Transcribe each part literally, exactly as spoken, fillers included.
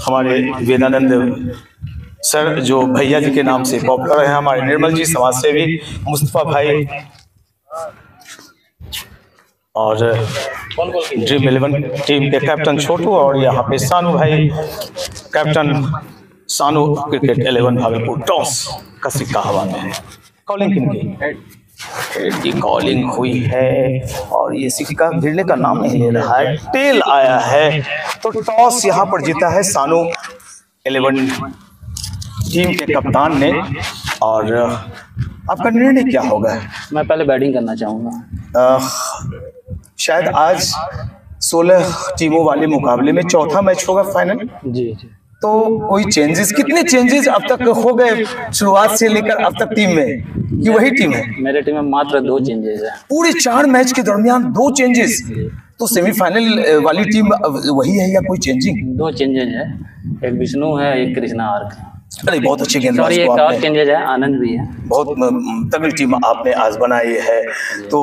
हमारे वेदानंद सर जो भैया जी के नाम से पॉपुलर है, हमारे निर्मल जी समाज सेवी, मुस्तफा भाई और ड्रीम इलेवन टीम के कैप्टन छोटू, और यहाँ पे सानू भाई कैप्टन सानू क्रिकेट इलेवन भागलपुर। टॉस का सिक्का हवा में है। कॉलिंग किनकी? की कॉलिंग हुई है और ये सिक्का गिरने का नाम नहीं ले रहा है, टेल आया है। तो टॉस यहाँ पर जीता है सानू इलेवन टीम के कप्तान ने। और आपका निर्णय क्या होगा? मैं पहले बैटिंग करना चाहूँगा। शायद आज सोलह टीमों वाले मुकाबले में चौथा मैच होगा फाइनल। जी जी। तो कोई चेंजेस, कितने चेंजेस अब तक हो गए शुरुआत से लेकर अब तक टीम में, कि वही टीम है? मेरे टीम में मात्र दो चेंजेस है। पूरे चार मैच के दरमियान दो चेंजेस? तो सेमीफाइनल वाली टीम वही है या कोई चेंजिंग? दो चेंजेस है, एक विष्णु है, एक कृष्णा आर्क। अरे बहुत अच्छे गेंदबाज एक और चेंजेस है, आनंद भी है। बहुत तगड़ी टीम आपने आज बनाई है। तो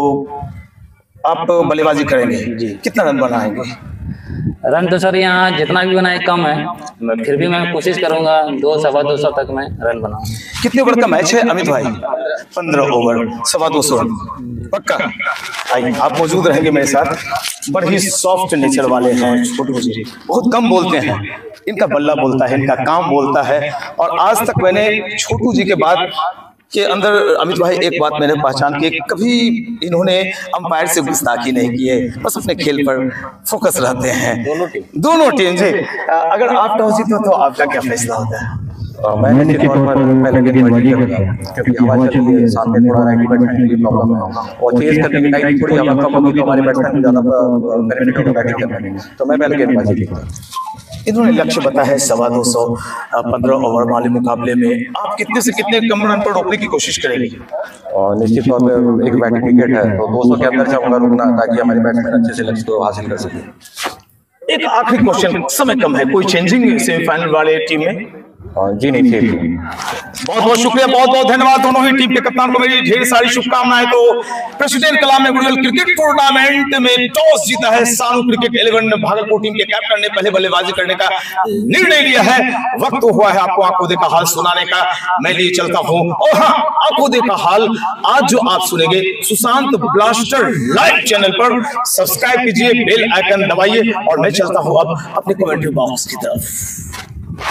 आप बल्लेबाजी करेंगे जी। कितना रन बनाएंगे? रन तो सर यहाँ जितना भी बनाए कम है, फिर भी मैं कोशिश करूंगा दो सवा दो सौ तक मैं रन बनाऊं। कितने ओवर का मैच है अमित भाई? पंद्रह ओवर, सवा दो सौ रन पक्का। आइए आप मौजूद रहेंगे मेरे साथ। बड़े सॉफ्ट नेचर वाले हैं छोटू जी, बहुत कम बोलते हैं, इनका बल्ला बोलता है, इनका काम बोलता है। और आज तक मैंने छोटू जी के बाद के अंदर अमित भाई एक बात मैंने पहचान की, कभी इन्होंने अंपायर से गुस्ताखी नहीं की है, बस अपने खेल पर फोकस रहते हैं। दोनों टीम दोनों टीम जी। अगर आप टॉस जीते तो आपका क्या फैसला होता है? मैंने निश्चित तौर पर पहले गेंदबाजी करता क्योंकि हवा चल रही है, साथ में थोड़ा राइट बैट्समैन की प्रॉब्लम है और चेज करने की टाइम थोड़ी हवा कम होगी तो हमारे बैट्समैन ज्यादा बेनिफिट होगा बैटिंग करने में। तो मैं पहले गेंदबाजी करता। इन्होंने लक्ष्य बताया है सवा दो सौ पंद्रह ओवर वाले मुकाबले में आप कितने से कितने कम रन पर रोकने की कोशिश करेंगे? और निश्चित तौर पर एक बैटिंग विकेट है तो दो सौ के अंदर चाहूंगा रुकना ताकि हमारे बैट्समैन अच्छे से लक्ष्य को हासिल कर सके। एक आखिरी क्वेश्चन, समय कम है, कोई चेंजिंग सेमीफाइनल वाले टीम में? जी नहीं थे। बहुत बहुत शुक्रिया, बहुत बहुत धन्यवाद दोनों ही टीम के कप्तान को, मेरी ढेर सारी शुभकामनाएं। तो president Kalam memorial cricket tournament में टॉस जीता है Sanu cricket eleven Bhagalpur team के कैप्टन ने पहले बल्लेबाजी करने का निर्णय लिया है। वक्त हुआ है आपको आंखों देखा हाल सुनाने का, मैं लिए चलता हूँ। और हाँ, आंखों देखा हाल आज जो आप सुनेंगे सुशांत ब्लास्टर लाइव चैनल पर सब्सक्राइब कीजिए, बेल आइकन दबाइए। और मैं चलता हूँ अब अपने कमेंट्री बॉक्स की तरफ।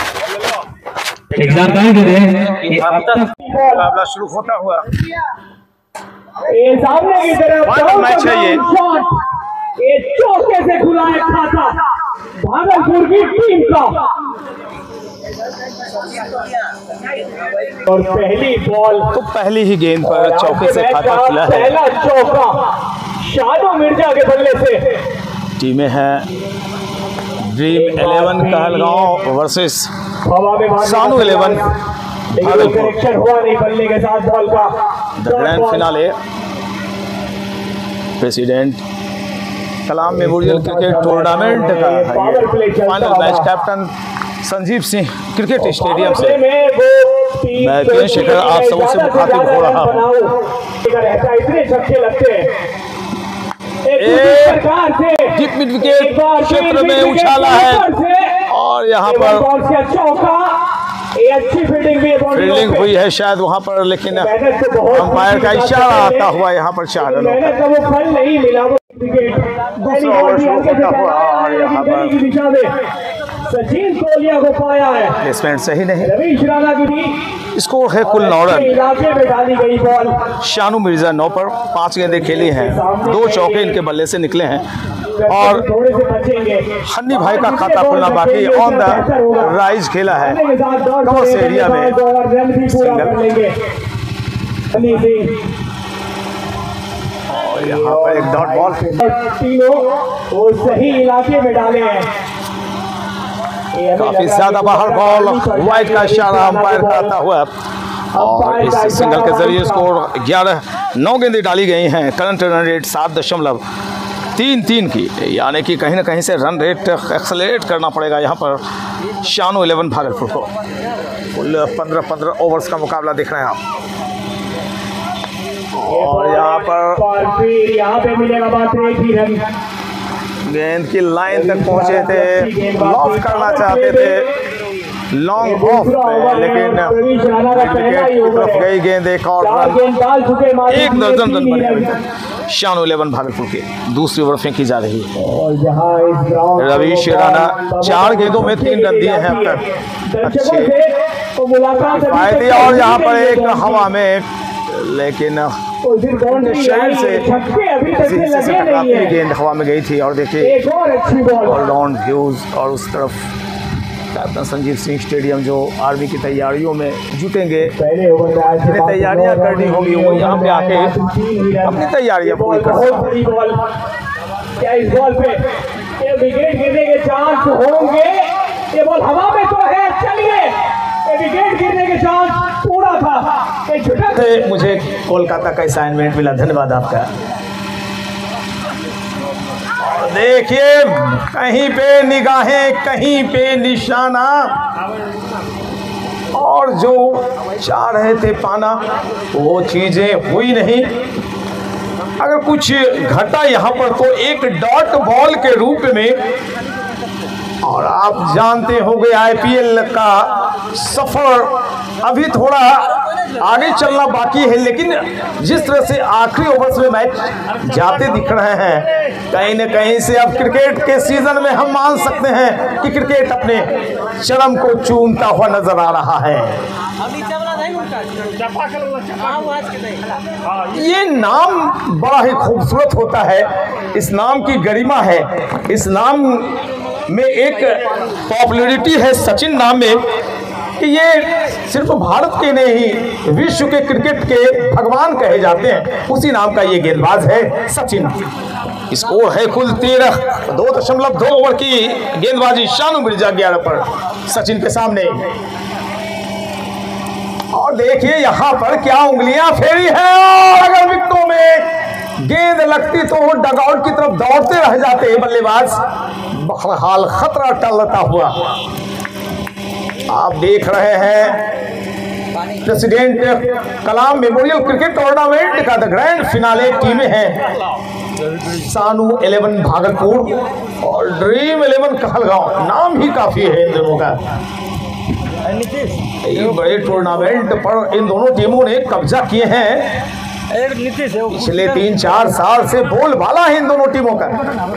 एक जानकारी दे रहे मुकाबला शुरू होता हुआ ये सामने की तरफ मैच है, ये ये चौके से खुला है खाता भागलपुर की टीम का। और पहली बॉल तो पहली ही गेंद पर चौके से खाता खुला है। पहला चौका शानू मिर्जा के बल्ले से। टीमें हैं Dream Eleven Kahalgaon versus Sanu eleven Bhagalpur. हुआ नहीं बल्ले के साथ बॉल का the grand finale president Kalam memorial cricket tournament का final match. Captain Sanjeev Singh cricket stadium से मैं किरण शेखर आप सबों से मुखातिब हो रहा हूँ। इतने छक्के लगते हैं, डीप मिड विकेट क्षेत्र में उछाला है और यहाँ पर चौका, अच्छी फील्डिंग भी फील्डिंग हुई है शायद वहाँ पर, लेकिन अंपायर का इशारा आता हुआ यहाँ पर चार रनों का वो फल नहीं मिला। दूसरा ओवर शुरू होता हुआ और यहाँ पर सचिन तोलिया को पाया है, प्लेसमेंट सही नहीं। रवीश राणा की स्कोर है कुल नौ रन। इलाके में डाली गई बॉल। शानू मिर्जा नौ पर पांच गेंदें खेली हैं, दो चौके इनके बल्ले से निकले हैं और हन्नी भाई का खाता खुलना बाकी। ऑन द राइज खेला है क्रॉस एरिया में सिंगल। और यहाँ पर एक डॉट बॉल, तीनों वो सही इलाके में डाले हैं। काफी ज्यादा बाहर बॉल, वाइड का इशारा अंपायर करता हुआ और इस सिंगल के जरिए स्कोर ग्यारह नौ गेंदें डाली गई हैं। करंट रन रेट सात दशमलव तीन तीन की, यानी कि कहीं ना कहीं से रन रेट एक्सेलरेट करना पड़ेगा यहाँ पर शानू इलेवन भागलपुर को। कुल पंद्रह पंद्रह ओवर्स का मुकाबला देख रहे हैं आप। और यहाँ पर यहाँ पे मिलेगा बात एक ही रन। गेंद की लाइन तक पहुंचे थे, लॉफ करना चाहते थे लॉन्ग ऑफ पे, लेकिन विकेट की तरफ गई गेंद। एक और रन, एक दर्जन रन बने हुए थे। शानो इलेवन भागलपुर के दूसरी ओवर फेंकी जा रही है। रवीश राणा चार गेंदों में तीन रन दिए हैं अब तक, अच्छे फायदे। और यहाँ पर एक हवा में, लेकिन शरीर से किसी हिस्से से टकराती गेंद हवा में गई थी। और देखिए ऑलराउंड व्यूज, और उस तरफ कैप्टन संजीव सिंह स्टेडियम जो आर्मी की तैयारियों में जुटेंगे, जिन्हें तैयारियां करनी होगी वो यहाँ पे आके अपनी तैयारियां पूरी कर सकते। क्या इस बॉल पे ये विकेट गिरने के चांस होंगे? ये बॉल हवा में तो है, चलिए ये विकेट गिरने के चांस पूरा था। ये मुझे कोलकाता का असाइनमेंट मिला, धन्यवाद आपका। देखिए कहीं पे निगाहें, कहीं पे निशाना, और जो चाह रहे थे पाना वो चीजें हुई नहीं। अगर कुछ घटा यहाँ पर तो एक डॉट बॉल के रूप में। और आप जानते होंगे आईपीएल का सफर अभी थोड़ा आगे चलना बाकी है, लेकिन जिस तरह से आखिरी ओवर्स में मैच जाते दिख रहे हैं, कहीं न कहीं से अब क्रिकेट के सीजन में हम मान सकते हैं कि क्रिकेट अपने चरम को चूमता हुआ नजर आ रहा है। ये नाम बड़ा ही खूबसूरत होता है, इस नाम की गरिमा है, इस नाम में एक पॉपुलैरिटी है सचिन नाम में, कि ये सिर्फ भारत के नहीं विश्व के क्रिकेट के भगवान कहे जाते हैं। उसी नाम का ये गेंदबाज है सचिन। स्कोर है कुल तेरह, दो दशमलव दो ओवर की गेंदबाजी शानु मिर्जा ग्यारह पर सचिन के सामने। और देखिए यहाँ पर क्या उंगलियां फेरी है, और अगर विकेटों में गेंद लगती तो वो डगआउट की तरफ दौड़ते रह जाते बल्लेबाज, बहरहाल खतरा टलता हुआ। आप देख रहे हैं president Kalam memorial cricket tournament का द ग्रैंड फिनाले टीमें हैं सानू इलेवन भागलपुर और ड्रीम इलेवन कहलगांव। नाम ही काफी है इन दोनों का। ये बड़े टूर्नामेंट पर इन दोनों टीमों ने कब्जा किए हैं। पिछले तीन चार साल से बोलबाला है इन दोनों टीमों का।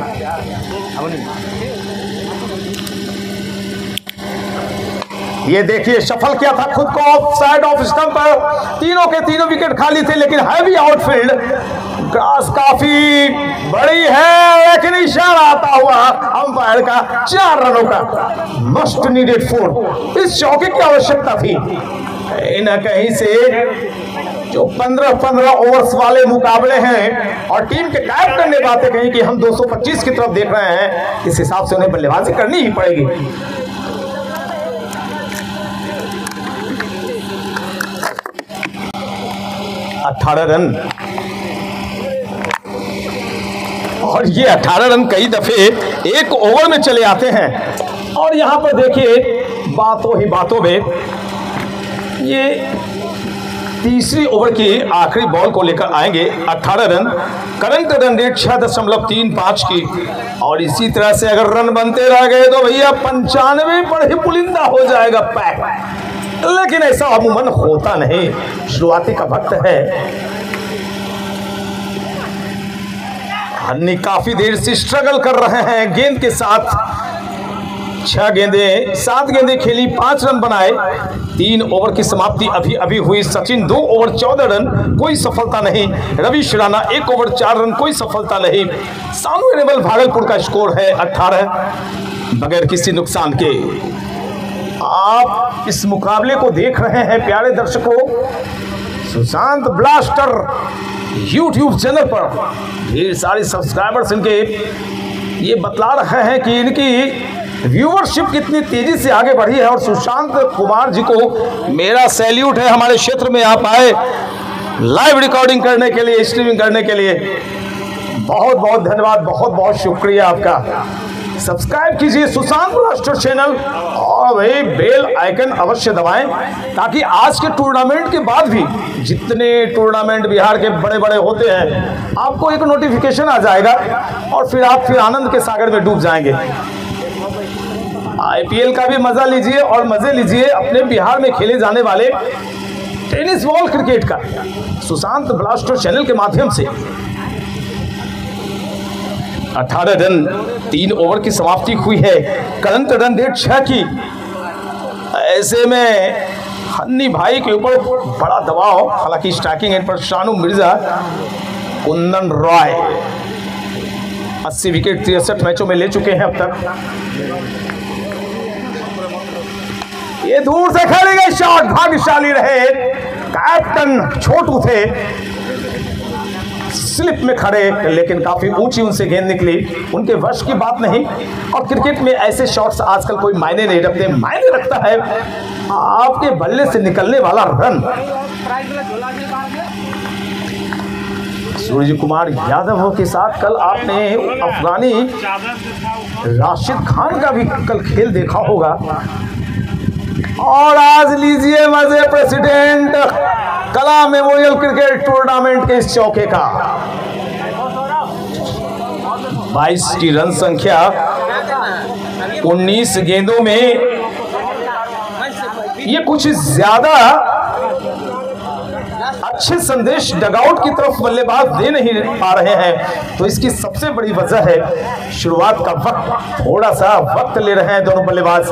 ये देखिए सफल किया था खुद को ऑफ साइड ऑफ स्टंप पर, तीनों के तीनों विकेट खाली थे, लेकिन हैवी आउटफील्ड, ग्रास काफी बड़ी है, लेकिन इशारा आता हुआ अंपायर का चार रनों का मस्ट नीडेड फोर। इस चौके की आवश्यकता थी। न कहीं से जो पंद्रह पंद्रह ओवर्स वाले मुकाबले हैं और टीम के कैप्टन ने बातें कही कि हम दो सौ पच्चीस की तरफ देख रहे हैं, इस हिसाब से उन्हें बल्लेबाजी करनी ही पड़ेगी। अठारह रन, और ये अठारह रन कई दफे एक ओवर में चले आते हैं। और यहां पर देखिए बातों ही बातों में ये तीसरी ओवर की आखिरी बॉल को लेकर आएंगे। अठारह रन, करंट रन रेट छह दशमलव तीन पाँच की, और इसी तरह से अगर रन बनते रह गए तो भैया पंचानवे पर ही पुलिंदा हो जाएगा पैक, लेकिन ऐसा अमूमन होता नहीं। शुरुआती का वक्त है, हन्नी काफी देर से स्ट्रगल कर रहे हैं गेंद के साथ। छह गेंदें सात गेंदें खेली, पांच रन बनाए, तीन ओवर की समाप्ति अभी अभी हुई। सचिन दो ओवर चौदह रन, कोई सफलता नहीं। रवीश राणा एक ओवर चार रन, कोई सफलता नहीं। सानू इलेवन भागलपुर का स्कोर है अठारह, बगैर किसी नुकसान के। आप इस मुकाबले को देख रहे हैं प्यारे दर्शकों, सुशांत ब्लास्टर यूट्यूब चैनल पर ढेर सारे सब्सक्राइबर्स इनके ये बतला रहे हैं कि इनकी व्यूअरशिप कितनी तेजी से आगे बढ़ी है। और सुशांत कुमार जी को मेरा सैल्यूट है, हमारे क्षेत्र में आप आए लाइव रिकॉर्डिंग करने के लिए, स्ट्रीमिंग करने के लिए बहुत बहुत धन्यवाद, बहुत बहुत शुक्रिया आपका। सब्सक्राइब कीजिए सुशांत ब्लास्टर चैनल और भाई बेल आइकन अवश्य दबाएं, ताकि आज के टूर्नामेंट के बाद भी जितने टूर्नामेंट बिहार के बड़े बड़े होते हैं आपको एक नोटिफिकेशन आ जाएगा और फिर आप फिर आनंद के सागर में डूब जाएंगे। आईपीएल का भी मजा लीजिए और मजे लीजिए अपने बिहार में खेले जाने वाले टेनिस बॉल क्रिकेट का सुशांत ब्लास्टर चैनल के माध्यम से। अठारह रन तीन ओवर की समाप्ति हुई है, करंट रन रेट छह की। ऐसे में हन्नी भाई के ऊपर बड़ा दबाव, हालांकि स्ट्राइकिंग एंड पर शानू मिर्जा, कुंदन रॉय अस्सी विकेट तिरसठ मैचों में ले चुके हैं अब तक। ये दूर से खेले गए शॉट भाग्यशाली रहे, कैप्टन छोटू थे स्लिप में खड़े, लेकिन काफी ऊंची उनसे गेंद निकली, उनके वश की बात नहीं। और क्रिकेट में ऐसे शॉट्स आजकल कोई मायने नहीं रखते, मायने रखता है आपके बल्ले से निकलने वाला रन। सूर्य कुमार यादव के साथ कल आपने अफगानी राशिद खान का भी कल खेल देखा होगा। और आज लीजिए मजे president Kalam memorial cricket tournament के इस चौके का। बाईस की रन संख्या उन्नीस गेंदों में, ये कुछ ज्यादा अच्छे संदेश डगआउट की तरफ बल्लेबाज दे नहीं पा रहे हैं। तो इसकी सबसे बड़ी वजह है शुरुआत का वक्त, थोड़ा सा वक्त ले रहे हैं दोनों बल्लेबाज।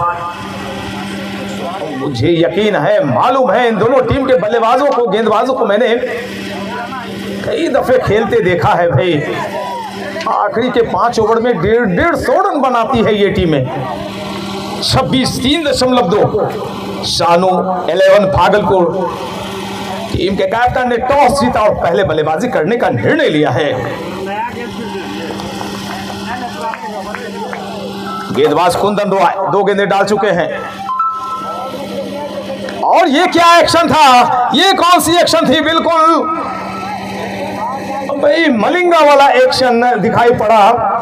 मुझे यकीन है, मालूम है, इन दोनों टीम के बल्लेबाजों को, गेंदबाजों को मैंने कई दफे खेलते देखा है भाई। आखिरी के पांच ओवर में डेढ़ डेढ़ सौ रन बनाती है ये टीमें। छब्बीस तीन दशमलव दो शानू इलेवन भागलपुर टीम के कैप्टन ने टॉस जीता और पहले बल्लेबाजी करने का निर्णय लिया है। गेंदबाज कुंदन रॉय दो गेंदें डाल चुके हैं। और ये क्या एक्शन था, ये कौन सी एक्शन थी? बिल्कुल भाई मलिंगा वाला एक्शन दिखाई पड़ा।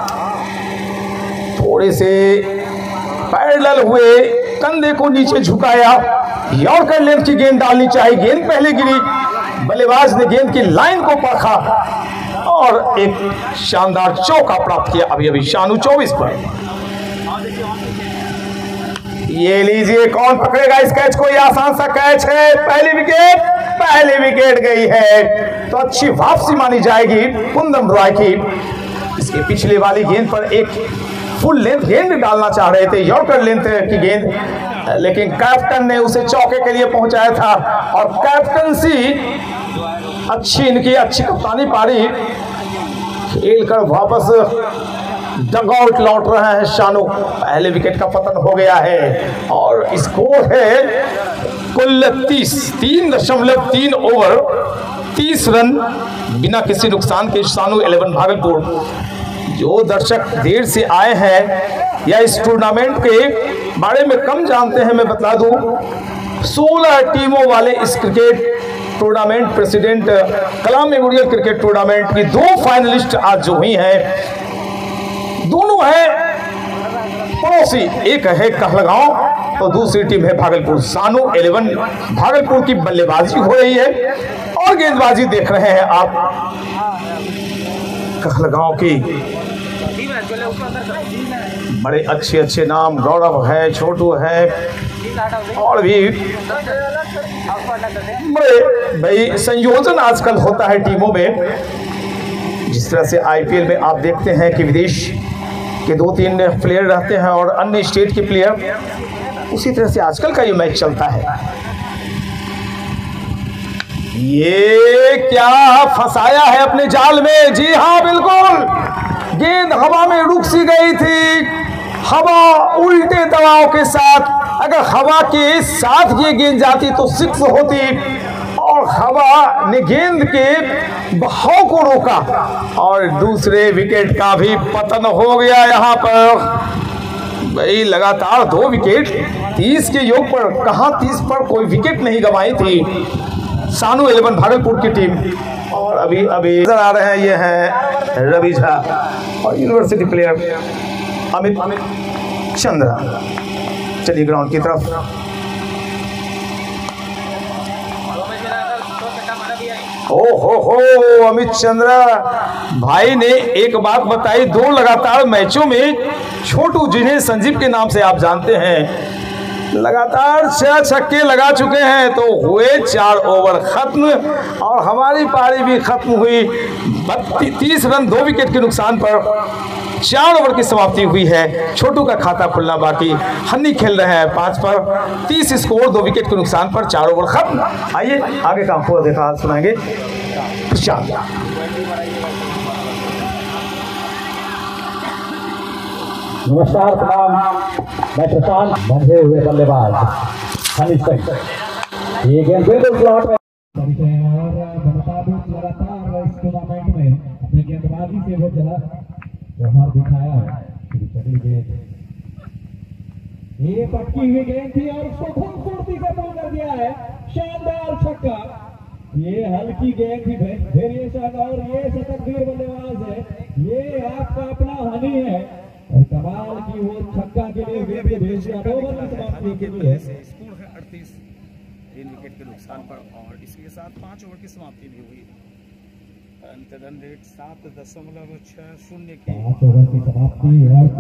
थोड़े से पैरेलल हुए, कंधे को नीचे झुकाया, यॉर्कर लेंथ की गेंद डालनी चाहिए, गेंद पहले गिरी, बल्लेबाज ने गेंद की लाइन को परखा और एक शानदार चौका प्राप्त किया। अभी अभी शानू चौबीस पर। ये लीजिए, कौन पकड़ेगा इस कैच को? ये आसान सा कैच है, पहली विकेट, पहली विकेट गई है तो अच्छी वापसी मानी जाएगी कुंदन रॉय की। इसके पिछले वाली गेंद पर एक फुल लेंथ गेंद डालना चाह रहे थे, यॉर्कर लेंथ की गेंद, लेकिन कैप्टन ने उसे चौके के लिए पहुंचाया था। और कैप्टनसी अच्छी, इनकी अच्छी कप्तानी पारी खेल कर वापस डगआउट लौट रहे हैं शानू। पहले विकेट का पतन हो गया है और स्कोर है कुल तीस तीन दशमलव तीन ओवर तीस रन बिना किसी नुकसान के शानू इलेवन भागलपुर। जो दर्शक देर से आए हैं या इस टूर्नामेंट के बारे में कम जानते हैं, मैं बता दूं सोलह टीमों वाले इस cricket tournament president Kalam memorial cricket tournament की दो फाइनलिस्ट आज जो हुई हैं, दोनों है पड़ोसी, एक है कहलगांव तो दूसरी टीम है भागलपुर। शानू इलेवन भागलपुर की बल्लेबाजी हो रही है और गेंदबाजी देख रहे हैं आप कहलगांव की। बड़े अच्छे अच्छे नाम, गौरव है, छोटू है और भी बड़े भाई संयोजन आजकल होता है टीमों में। जिस तरह से आईपीएल में आप देखते हैं कि विदेश के दो तीन प्लेयर रहते हैं और अन्य स्टेट के प्लेयर, उसी तरह से आजकल का ये मैच चलता है। ये क्या फंसाया है अपने जाल में? जी हाँ बिल्कुल, गेंद हवा में रुक सी गई थी, हवा उल्टे दबाव के साथ। अगर हवा के साथ ये गेंद जाती तो सिक्स होती और हवा ने गेंद के बहाव को रोका और दूसरे विकेट का भी पतन हो गया। यहाँ पर भाई लगातार दो विकेट, तीस के योग पर, कहाँ तीस पर कोई विकेट नहीं गंवाई थी शानू इलेवन भागलपुर की टीम। और अभी अभी नजर आ रहे हैं, ये हैं रवि झा और यूनिवर्सिटी प्लेयर अमित चंद्रा। चलिए ग्राउंड की तरफ। ओ हो हो अमित चंद्रा भाई ने एक बात बताई, दो लगातार मैचों में छोटू जिन्हें संजीव के नाम से आप जानते हैं लगातार छह छक्के लगा चुके हैं, तो हुए चार ओवर खत्म और हमारी पारी भी खत्म हुई। तीस रन दो विकेट के नुकसान पर चार ओवर की समाप्ति हुई है। छोटू का खाता खुलना बाकी। हन्नी खेल रहे हैं पांच पर, तीस स्कोर, दो विकेट के नुकसान पर चार ओवर खत्म। आइए आगे का आपको देखा सुनाएंगे प्रशांत। नमस्कार सलाम, मैं प्रशांत। बंधे हुए बल्लेबाज हनी सिंह। ये गेंद बिल्कुल स्लॉट में लगातार इस टूर्नामेंट में अपनी गेंदबाजी से वो जला जौहर दिखाया है। चली गेंद, ये पटकी हुई गेंद थी और उसको खूबसूरती से बंद कर दिया है। शानदार छक्का। ये हल्की गेंद थी वेरिएशन और ये शतकवीर बल्लेबाज है, ये आपका अपना हनी है और कमाल की वो छक्का के लिए वे भी भेज दिया। दो ओवर की समाप्ति के लिए स्कोर है अड़तीस, तीन विकेट के नुकसान पर और इसके साथ पांच ओवर की समाप्ति भी हुई। अंतिम रन रेट सात दशमलव छह शून्य की। पांच ओवर की समाप्ति।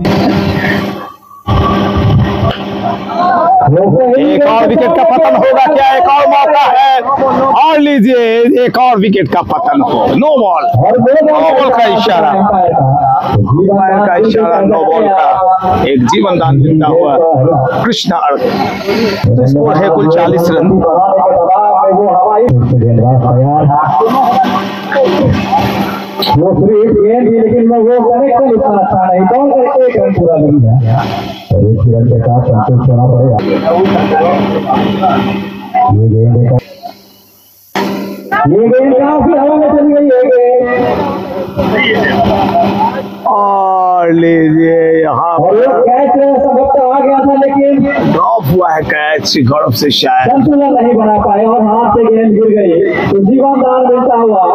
एक और विकेट का पतन होगा क्या? एक और मौका है और लीजिए, एक और विकेट का पतन हो। नो बॉल, नो बॉल का इशारा, का इशारा नो बॉल का। एक जीवन दान मिलता हुआ कृष्णा अर्थ। तो स्कोर है कुल चालीस रन। लेकिन मैं वो कनेक्ट नहीं कर पा रही, कौन करके एक रन पूरा नहीं है और इस रन के साथ संतोष होना पड़ेगा। ये गेंद ये गेंद काफी हवा में चली गई है और लीजिए यहाँ कैच सबक आ गया था, लेकिन ड्रॉप हुआ है कैच गौरव से, शायद संतुलन नहीं बना पाए और हाथ से गेंद गिर गई। तो जीवन दान मिलता हुआ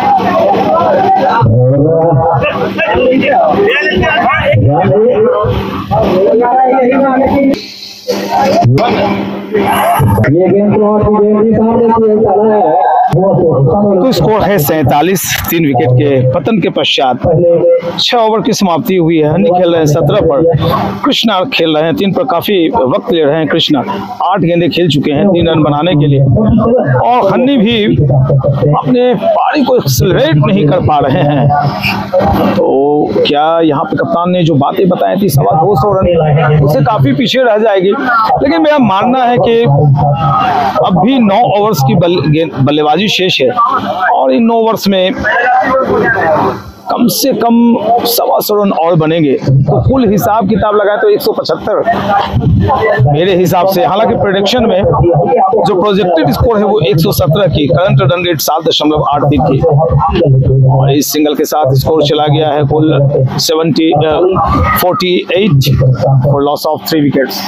ये गेंद तो गेंद सामने चला है। तो स्कोर है सैतालीस, तीन विकेट के पतन के पश्चात छह ओवर की समाप्ति हुई है। हन्नी खेल रहे हैं सत्रह पर, कृष्णा खेल रहे हैं तीन पर। काफी वक्त ले रहे हैं कृष्णा, आठ गेंदे खेल चुके हैं तीन रन बनाने के लिए और हन्नी भी अपने पारी को एक्सेलरेट नहीं कर पा रहे हैं। तो क्या यहाँ पे कप्तान ने जो बातें बताई थी सवा दो सौ रन, उससे काफी पीछे रह जाएगी। लेकिन मेरा मानना है कि अब भी नौ ओवर्स की बल्लेबाजी शेष है और इन नौ ओवर्स में कम से कम सवा सौ रन और बनेंगे। तो कुल हिसाब किताब लगाए तो एक सौ पचहत्तर मेरे हिसाब से। हालांकि प्रेडिक्शन में जो प्रोजेक्टेड स्कोर है वो एक सौ सत्रह की, करंट रन रेट सात दशमलव आठ तीन की और इस सिंगल के साथ स्कोर चला गया है कुल seventy forty eight for loss of three wickets.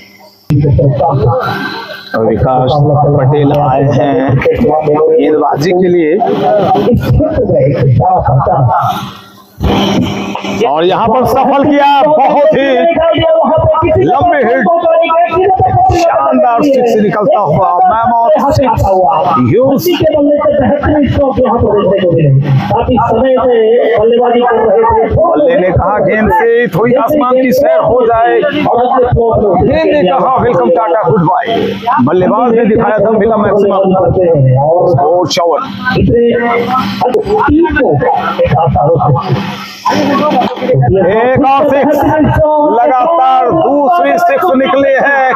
Vikas Patel आए हैं गेंदबाजी के लिए और यहाँ पर सफल किया, बहुत ही लंबे हिट, शानदार सिक्स निकलता हुआ मैमोथ सिक्स यूज। बल्ले ने कहा गेंद से थोड़ी आसमान की सैर हो जाए, गेंद ने कहा वेलकम टाटा गुड बाय। बल्लेबाज ने दिखाया दम मिला मैक्सिमम और चौवन। एक और सिक्स, लगातार दूसरी सिक्स निकले हैं,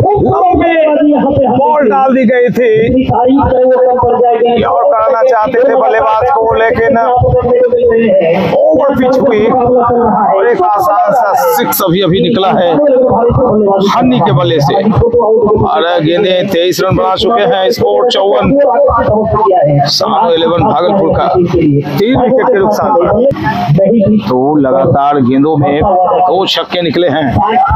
बॉल डाल दी गई थी और कराना चाहते थे बल्लेबाज को, लेकिन ओवर पिच हुई और एक आसान सा सिक्स अभी अभी निकला है हन्नी के बल्ले से। बारह गेंदे तेईस रन बना चुके हैं, स्कोर चौवन। सानो इलेवन भागलपुर का तीन विकेट के नुकसान। तो लगातार गेंदों में दो छक्के निकले हैं।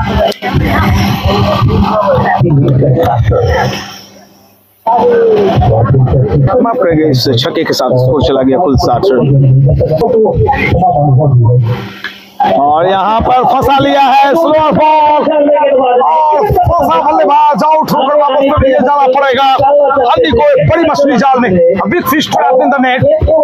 माफ करेंगे, इस छक्के के साथ स्कोर चला गया कुल साठ रन। और यहाँ पर फंसा लिया है स्लोअर बॉल और फंसा बल्लेबाज आउट होकर वापस में लिए जाना पड़ेगा। हल्दी को एक बड़ी मछली जाल में big fish trapped in the net.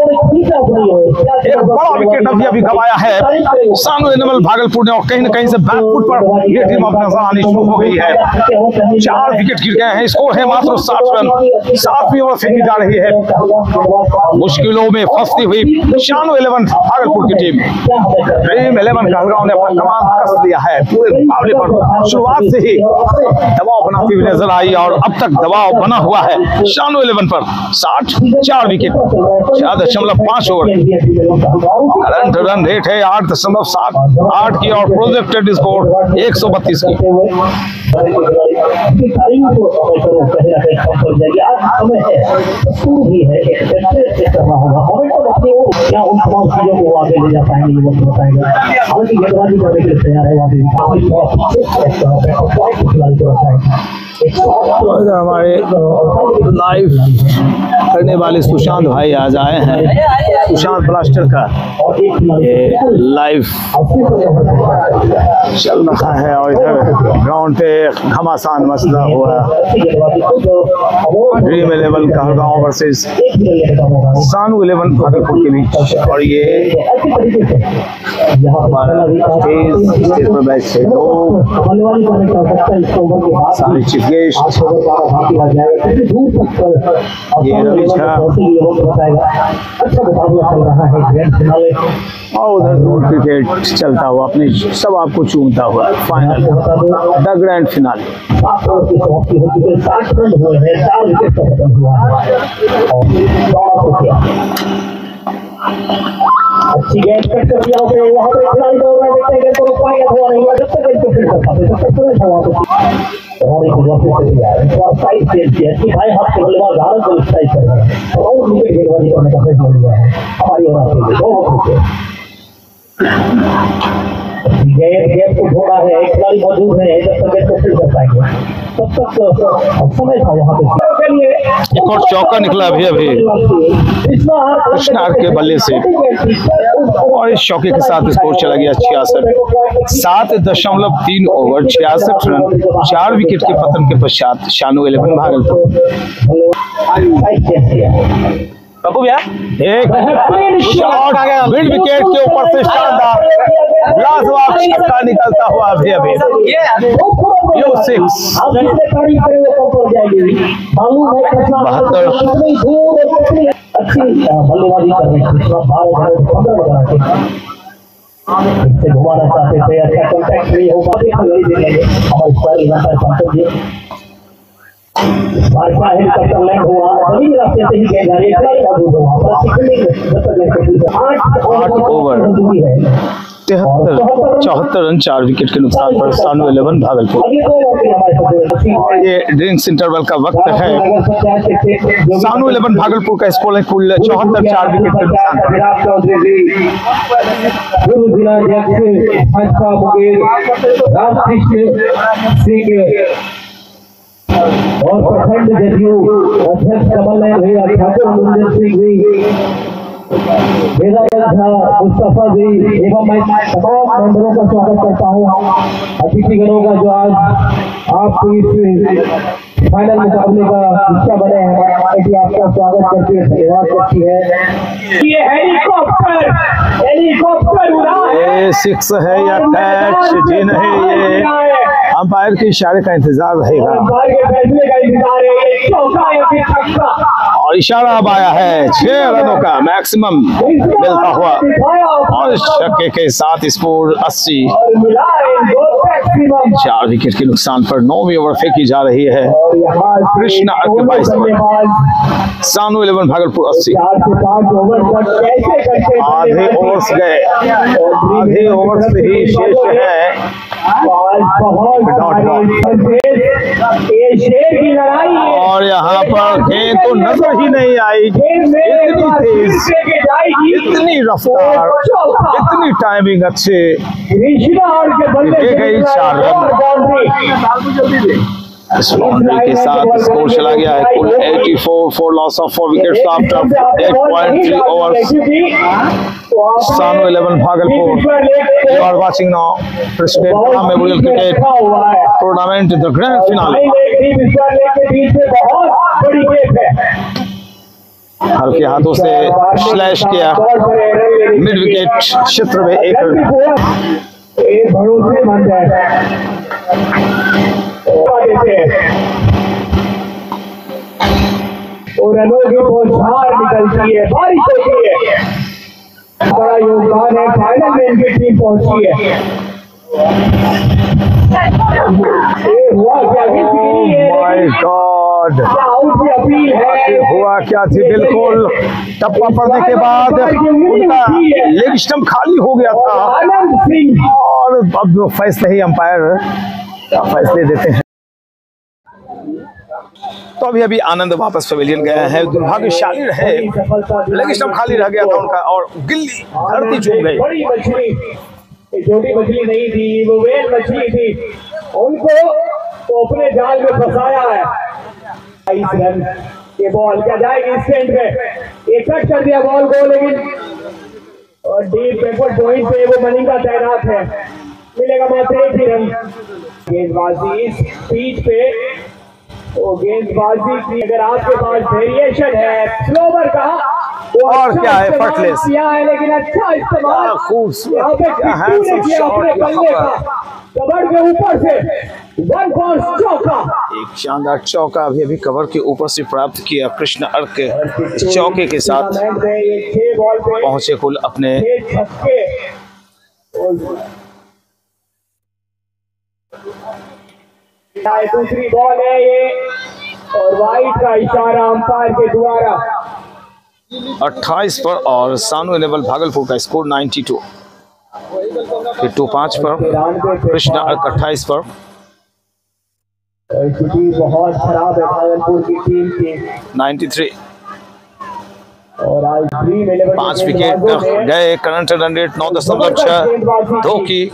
एक बड़ा विकेट अभी अभी गवाया है सानू एनिमल भागलपुर ने और कहीं ना कहीं से बैकफुट पर ये टीम अब नजर आनी शुरू हो गई है। चार विकेट गिर गए हैं, स्कोर है मात्र साठ रन। सातवीं ओवर फेंकी जा रही है। मुश्किलों में फंसती हुई शानू इलेवन भागलपुर की टीम। ड्रीम इलेवन कहलगांव ने अपना कमान कस लिया है पूरे मुकाबले पर। शुरुआत से ही दबाव बनाती हुई नजर आई और अब तक दबाव बना हुआ है शानू इलेवन पर। साठ चार विकेट चार दशमलव पांच ओवर। करंट रन रेट है आठ दशमलव सात आठ की और प्रोजेक्टेड स्कोर एक सौ बत्तीस की। हमारे लाइव करने वाले सुशांत भाई आज आए हैं। सुशांत ब्लास्टर का ये लाइव चल रहा है और इधर ग्राउंड पे घमासान मसला हुआ Dream Eleven Kahalgaon versus Sanu eleven Bhagalpur के बीच। और ये हमारा स्टेज स्टेज पर बैठे लोग सारे चीफ गेस्ट, ये रवि झा और उधर दूर क्रिकेट चलता हुआ अपने सब आपको चूमता हुआ फाइनल द ग्रैंड फिनाले। अच्छी गेंद कट कर दिया पे वहां पे खिलाड़ी दौड़ रहे देखते हैं तो पाया हुआ नहीं है जब तक गेंद को फिर कर पाते तब तक तो वहां पे और एक वापस से यार और साइड से कि भाई हाथ से बल्लेबाज भारत को साइड कर रहा है और विकेट गिरवाने करने का फैसला लिया है हमारी ओर से बहुत अच्छे गेंद गेंद को छोड़ा है एक खिलाड़ी मौजूद है जब तक गेंद को फिर कर पाएंगे तब तक समय था वहां पे। एक और चौका निकला अभी अभी कृष्णा आर के बल्ले से और इस चौके के साथ स्कोर चला गया छियासठ। सात दशमलव तीन ओवर छियासठ रन चार विकेट के पतन के पश्चात शानू इलेवन भागलपुर। बाबू भैया एक शॉट मिड विकेट के ऊपर से शानदार लाजवाब छक्का निकलता हुआ अभी अभी यो सिक्स बहत्तर। अच्छी बल्लेबाजी कर रहे हैं घुमाना चाहते थे अच्छा कॉन्टैक्ट नहीं होगा हमारे भाजपा हेलीकॉप्टर लैंड हुआ सभी रास्ते से ही गए जा रही आठ ओवर तिहत्तर चौहत्तर रन चार विकेट के नुकसान पर सानू इलेवन भागलपुर। और ये ड्रिंक्स इंटरवल का वक्त है। सानू इलेवन भागलपुर का स्कोर है कुल चौहत्तर चार विकेट के नुकसान पर। और प्रखंड जदयू अध्यक्ष कमल नयन भैया ठाकुर मुंजर सिंह जी मुस्तफा जी एवं मैं तमाम मेंबरों का स्वागत करता हूँ। अतिथिगणों का जो आज आपको इस फाइनल मुकाबले का हिस्सा बने हैं आपका स्वागत करती है धन्यवाद करती है। ये हेलीकॉप्टर हेलीकॉप्टर उड़ा ये सिक्स है या कैच जी नहीं, ये अंपायर के इशारे का इंतजार रहेगा और इशारा अब आया है छह रनों का मैक्सिमम मिलता हुआ और इस छक्के के साथ स्कोर अस्सी। चार विकेट के नुकसान पर नौवीं ओवर फेंकी जा रही है। कृष्णा बाईस पर सानू इलेवन भागलपुर अस्सी। आधे ओवर्स गए, आधे ओवर्स ही शेष है। और यहाँ पर गेंद तो नजर ही नहीं आई, इतनी तेज, इतनी रफ्तार, इतनी टाइमिंग अच्छे, गई चार रन। इस बाउंड्री के साथ स्कोर चला गया है कुल चौरासी for loss of four wickets after आठ point three overs. Sanu eleven Bhagalpur, you are watching now president memorial cricket tournament the grand finale. हल्के हाथों से स्लैश किया मिड विकेट क्षेत्र में एक रन। भरोसेमंद है और रनों की बौछार निकलती है, बारिश होती है, बड़ा योगदान है। फाइनल में इनकी टीम पहुंची है। ये हुआ क्या माय गॉड, अपील है, हुआ क्या थी? बिल्कुल टप्पा पड़ने के बाद उनका लेग स्टंप खाली हो गया था आनंद सिंह और अब फैसले ही अंपायर क्या फैसले देते हैं। तो अभी अभी आनंद वापस पवेलियन गया है। दुर्भाग्यशाली रहे, लेग स्टंप खाली रह गया था उनका और गिल्ली धरती चूम गई। बड़ी मछली, छोटी मछली नहीं थी, वो वेल मछली थी, उनको तो अपने जाल में फंसाया है। इस रन ये बॉल क्या जाएगी स्टैंड पे, एक कट कर दिया बॉल को, लेकिन और डीप बैकवर्ड पॉइंट पे वो मलिंगा तैनात है, मिलेगा मात्र एक ही रन। गेंदबाजी इस पिच पे, वो गेंदबाजी की अगर आपके पास वेरिएशन है स्लोवर का तो और अच्छा क्या है, इस्तेमाल किया है, लेकिन अच्छा इस्तेमाल यहाँ पे किट्टू ने किया अपने बल्ले का, कवर के ऊपर से वन फॉर चौका। एक शानदार चौका अभी अभी कवर के ऊपर से प्राप्त किया कृष्ण अर्क इस चौके के साथ पहुंचे कुल अपने दूसरी बॉल है ये और वाइड का इशारा अंपायर के द्वारा। अट्ठाईस पर और सानू इलेवन भागलपुर का स्कोर बानवे। किट्टू पांच पर, कृष्ण अर्क अट्ठाईस पर। स्थिति बहुत खराब है भागलपुर की टीम की, तिरानवे और आज ड्रीम इलेवन पांच विकेट गए। करंट रन रेट नौ दशमलव छह दो की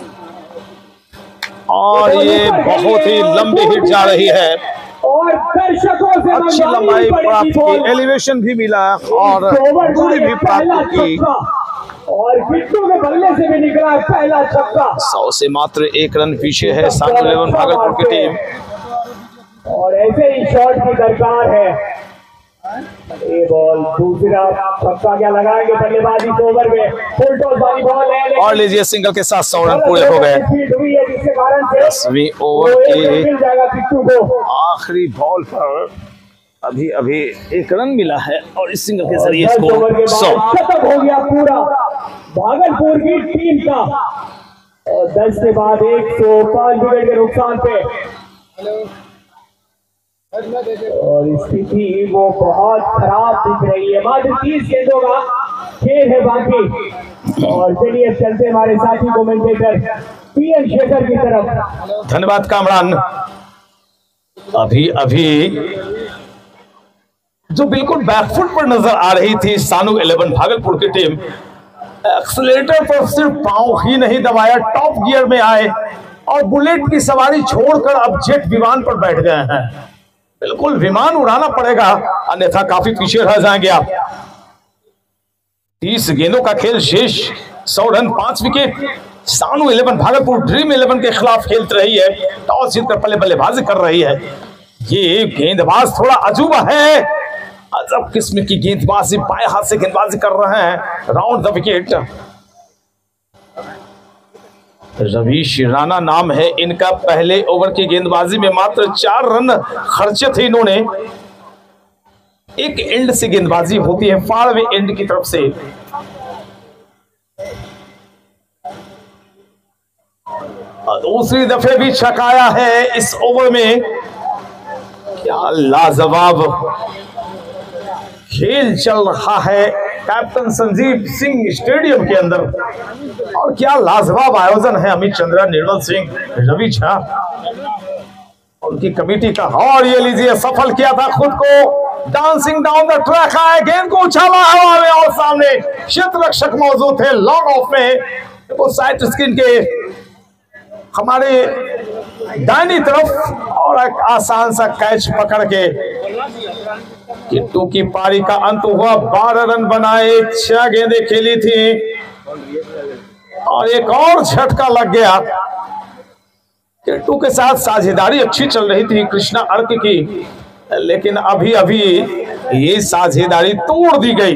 और ये बहुत ही लंबी हिट जा रही है और दर्शकों से अच्छी लंबाई प्राप्त की, एलिवेशन भी मिला और दूरी भी प्राप्त की और किट्टू के बल्ले से भी निकला पहला छक्का। सौ से मात्र एक रन पीछे है सानू इलेवन भागलपुर की टीम और ऐसे ही शॉट की दरकार है। ये बॉल दूसरा छक्का क्या लगाएंगे बल्लेबाजी ओवर में, फुल टॉस वाली बॉल है और लीजिए सिंगल के साथ सौ रन पूरे हो गए। जिसके कारण से दसवीं ओवर के मिल जाएगा किट्टू को। आखिरी बॉल पर अभी अभी एक रन मिला है और इस सिंगल के जरिए स्कोर सौ खत्म हो गया पूरा भागलपुर की टीम का और दस के बाद एक सौ पांच विकेट के नुकसान पे और स्थिति वो बहुत खराब दिख रही है। मात्र तीस गेंदों का खेल है बाकी और चलिए चलते हमारे साथी कमेंटेटर पी एन शेखर की तरफ। धन्यवाद कामरान। अभी अभी जो बिल्कुल बैकफुट पर नजर आ रही थी सानू इलेवन भागलपुर की टीम, एक्सीलरेटर पर सिर्फ पांव ही नहीं दबाया, टॉप गियर में आए और बुलेट की सवारी छोड़कर अब जेट विमान पर बैठ गए हैं। बिल्कुल विमान उड़ाना पड़ेगा अन्यथा काफी पीछे रह जाएंगे आप। तीस गेंदों का खेल शेष, सौ रन पांच विकेट। सानू इलेवन भागलपुर ड्रीम इलेवन के खिलाफ खेल रही है, टॉस जीतकर पहले बल्लेबाजी कर रही है। ये गेंदबाज थोड़ा अजूबा है, अजब किस्म की गेंदबाजी, बाएं हाथ से गेंदबाजी कर रहे हैं। Round the wicket, Ravish Rana नाम है इनका। पहले ओवर की गेंदबाजी में मात्र चार रन खर्चे थे इन्होंने। एक एंड से गेंदबाजी होती है, फाड़वे एंड की तरफ से। दूसरी दफे भी छकाया है इस ओवर में। क्या लाजवाब खेल चल रहा है कैप्टन संजीव सिंह स्टेडियम के अंदर और क्या लाजवाब आयोजन है अमित चंद्रा, निर्मल सिंह, रवि झा उनकी कमेटी का। और ये लीजिए सफल किया था खुद को, डांसिंग डाउन द ट्रैक आए, गेंद को उछाला हवा में और सामने क्षेत्र रक्षक मौजूद थे लॉन्ग ऑफ में। तो साइड स्क्रीन के हमारे दाहिनी तरफ और और एक आसान सा कैच पकड़ के किट्टू की पारी का अंत हुआ। बारह रन बनाए, छह गेंदें खेली थी और एक और झटका लग गया। किट्टू के साथ साझेदारी अच्छी चल रही थी कृष्णा अर्क की, लेकिन अभी अभी ये साझेदारी तोड़ दी गई।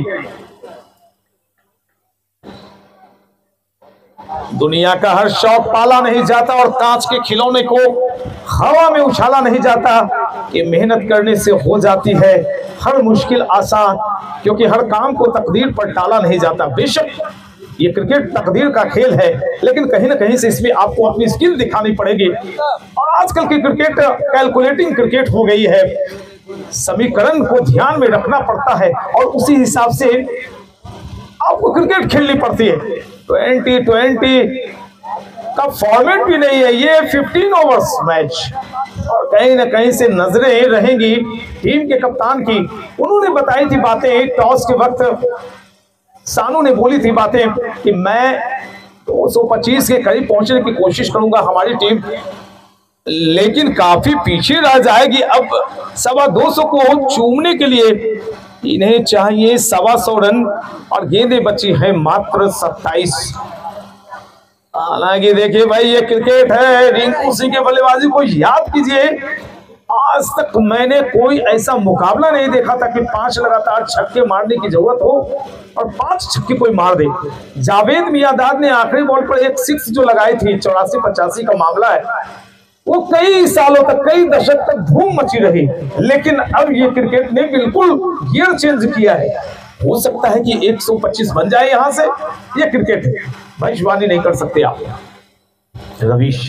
दुनिया का हर शौक पाला नहीं जाता और कांच के खिलौने को हवा में उछाला नहीं जाता। कि मेहनत करने से हो जाती है हर मुश्किल आसान, क्योंकि हर काम को तकदीर पर टाला नहीं जाता। बेशक ये क्रिकेट तकदीर का खेल है, लेकिन कहीं ना कहीं से इसमें आपको अपनी स्किल दिखानी पड़ेगी। और आजकल की क्रिकेट कैलकुलेटिंग क्रिकेट हो गई है, समीकरण को ध्यान में रखना पड़ता है और उसी हिसाब से आपको क्रिकेट खेलनी पड़ती है। ट्वेंटी ट्वेंटी का फॉर्मेट भी नहीं है, ये फिफ्टीन ओवर्स मैच। और कहीं ना कहीं से नजरें रहेंगी टीम के कप्तान की। उन्होंने बताई थी बातें टॉस के वक्त, सानू ने बोली थी बातें कि मैं दो सौ पच्चीस के करीब पहुंचने की कोशिश करूंगा हमारी टीम, लेकिन काफी पीछे रह जाएगी। अब सवा दो सौ को चूमने के लिए इन्हें चाहिए सवा सौ रन और गेंदें बची है मात्र सत्ताईस। हालांकि देखिए भाई, ये क्रिकेट है। रिंकू सिंह के बल्लेबाजी को याद कीजिए, आज तक मैंने कोई ऐसा मुकाबला नहीं देखा था कि पांच लगातार छक्के मारने की जरूरत हो और पांच छक्के कोई मार दे। जावेद मियांदाद ने आखिरी बॉल पर एक सिक्स जो लगाई थी, चौरासी पचासी का मामला है, वो कई सालों तक, कई दशक तक धूम मची रही। लेकिन अब ये क्रिकेट ने बिल्कुल गियर चेंज किया है। हो सकता है कि एक सौ पच्चीस बन जाए यहां से। ये क्रिकेट है, भविष्यवाणी नहीं कर सकते आप। रवीश,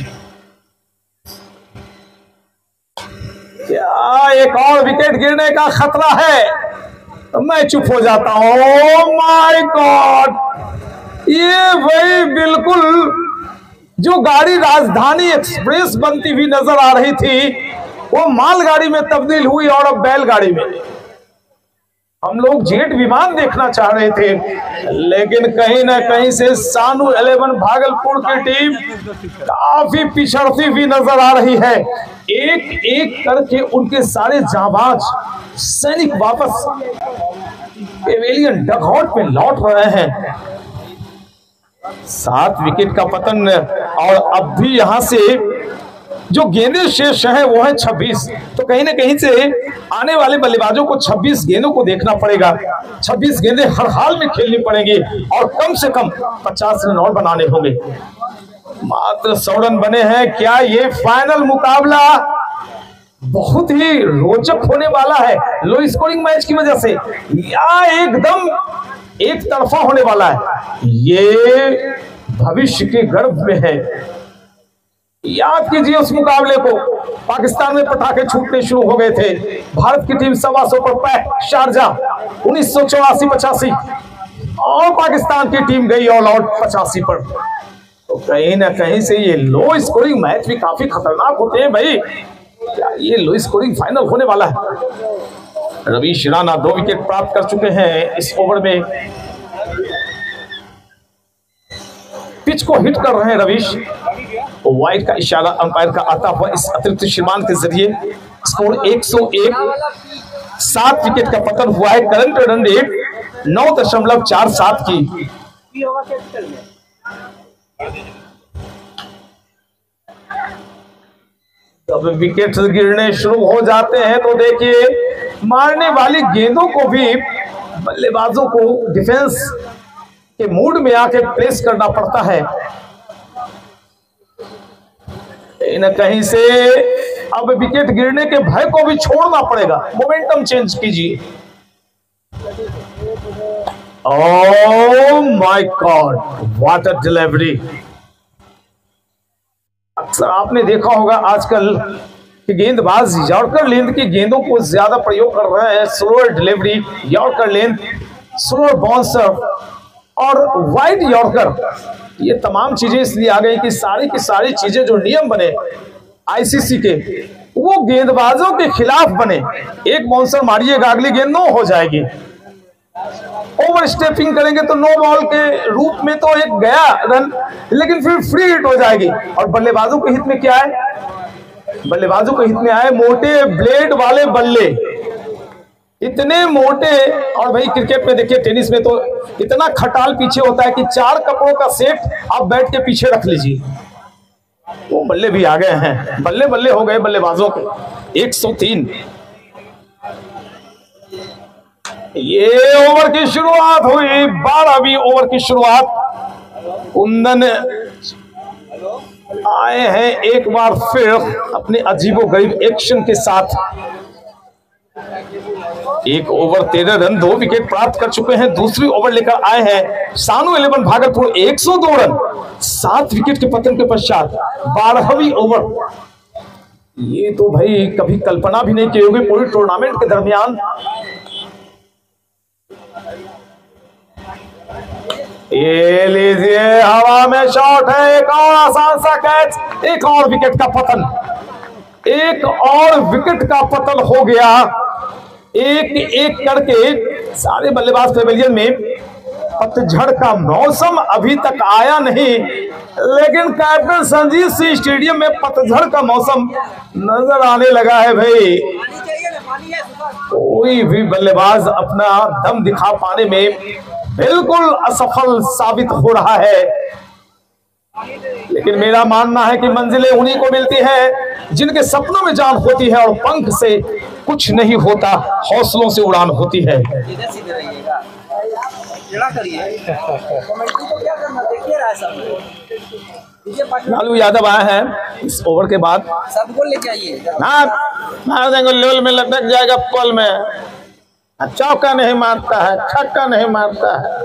क्या एक और विकेट गिरने का खतरा है? मैं चुप हो जाता हूं। ओह माय गॉड, ये वही बिल्कुल जो गाड़ी राजधानी एक्सप्रेस बनती हुई नजर आ रही थी, वो मालगाड़ी में तब्दील हुई और अब बैलगाड़ी में। हम लोग जेट विमान देखना चाह रहे थे, लेकिन कहीं ना कहीं से सानू इलेवन भागलपुर की टीम काफी पिछड़ती हुई नजर आ रही है। एक एक करके उनके सारे जांबाज सैनिक वापस पेवेलियन डगआउट में लौट रहे हैं। सात विकेट का पतन और अब भी यहां से जो गेंदें शेष हैं वो है छब्बीस। तो कहीं ना कहीं से आने वाले बल्लेबाजों को छब्बीस गेंदों को देखना पड़ेगा। छब्बीस गेंदें हर हाल में खेलनी पड़ेंगी और कम से कम पचास रन और बनाने होंगे। मात्र सौ रन बने हैं। क्या ये फाइनल मुकाबला बहुत ही रोचक होने वाला है लो स्कोरिंग मैच की वजह से, या एकदम एक तरफा होने वाला है? ये भविष्य के गर्भ में है। याद कीजिए उस मुकाबले को, पाकिस्तान में पटाखे छूटने शुरू हो गए थे। भारत की टीम सवा सौ पर पैक शारजा उन्नीस सौ चौरासी पचासी और पाकिस्तान की टीम गई ऑल आउट पचासी पर। तो कहीं ना कहीं से ये लो स्कोरिंग मैच भी काफी खतरनाक होते हैं भाई। क्या ये लो स्कोरिंग फाइनल होने वाला है? रवीश राणा दो विकेट प्राप्त कर चुके हैं इस ओवर में। पिच को हिट कर रहे हैं रवीश। वाइड का इशारा अंपायर का आता हुआ इस अतिरिक्त श्रीमान के जरिए स्कोर एक सौ एक। सात विकेट का पतन हुआ है। करंट रन रेट नौ दशमलव चार सात की। जब विकेट गिरने शुरू हो जाते हैं तो देखिए मारने वाली गेंदों को भी बल्लेबाजों को डिफेंस के मूड में आके प्लेस करना पड़ता है। कहीं ना कहीं से अब विकेट गिरने के भय को भी छोड़ना पड़ेगा। मोमेंटम चेंज कीजिए। Oh my God, what a delivery. अक्सर आपने देखा होगा आजकल कि गेंदबाज यॉर्कर लेंथ की गेंदों को ज्यादा प्रयोग कर रहे हैं। Slower delivery, yorker length, slower bouncer और वाइड यॉर्कर। ये तमाम चीजें इसलिए आ गई कि सारी की सारी चीजें जो नियम बने आईसीसी के, वो गेंदबाजों के खिलाफ बने। एक बाउंसर मारिएगा, अगली गेंद नो हो जाएगी। ओवर स्टेपिंग करेंगे तो नो बॉल के रूप में तो एक गया रन, लेकिन फिर फ्री हिट हो जाएगी। और बल्लेबाजों के हित में क्या है? बल्लेबाजों के हित में आए। मोटे ब्लेड वाले बल्ले, इतने मोटे। और भाई क्रिकेट में देखिए, टेनिस में तो इतना खटाल पीछे होता है कि चार कपड़ों का सेट आप बैट के पीछे रख लीजिए। वो बल्ले भी आ गए हैं, बल्ले बल्ले हो गए बल्लेबाजों के। एक सौ तीन। ये ओवर की शुरुआत हुई, बारहवीं ओवर की शुरुआत। कुंदन आए हैं एक बार फिर अपने अजीबोगरीब एक्शन के साथ। एक ओवर तेरह रन, दो विकेट प्राप्त कर चुके हैं। दूसरी ओवर लेकर आए हैं सानू इलेवन भागलपुर, एक सौ दो रन, सात विकेट के पतन के पश्चात बारहवीं ओवर। ये तो भाई कभी कल्पना भी नहीं की होगी पूरी टूर्नामेंट के दरमियान। ये लीजिए, हवा में शॉट है, एक और आसान सा कैच, एक और विकेट का पतन, एक और विकेट का पतन हो गया। एक एक करके सारे बल्लेबाज पेवेलियन में। पतझड़ का मौसम अभी तक आया नहीं, लेकिन कैप्टन संजीव सिंह स्टेडियम में पतझड़ का मौसम नजर आने लगा है। भाई कोई भी बल्लेबाज अपना दम दिखा पाने में बिल्कुल असफल साबित हो रहा है। लेकिन मेरा मानना है कि मंजिलें उन्हीं को मिलती हैं जिनके सपनों में जान होती है और पंख से कुछ नहीं होता, हौसलों से उड़ान होती है। लालू यादव आए हैं इस ओवर के बाद। सबको लेके आइए, मार देंगे, लेवल में लटक जाएगा पल में। चौका नहीं मारता है, छक्का नहीं मारता है।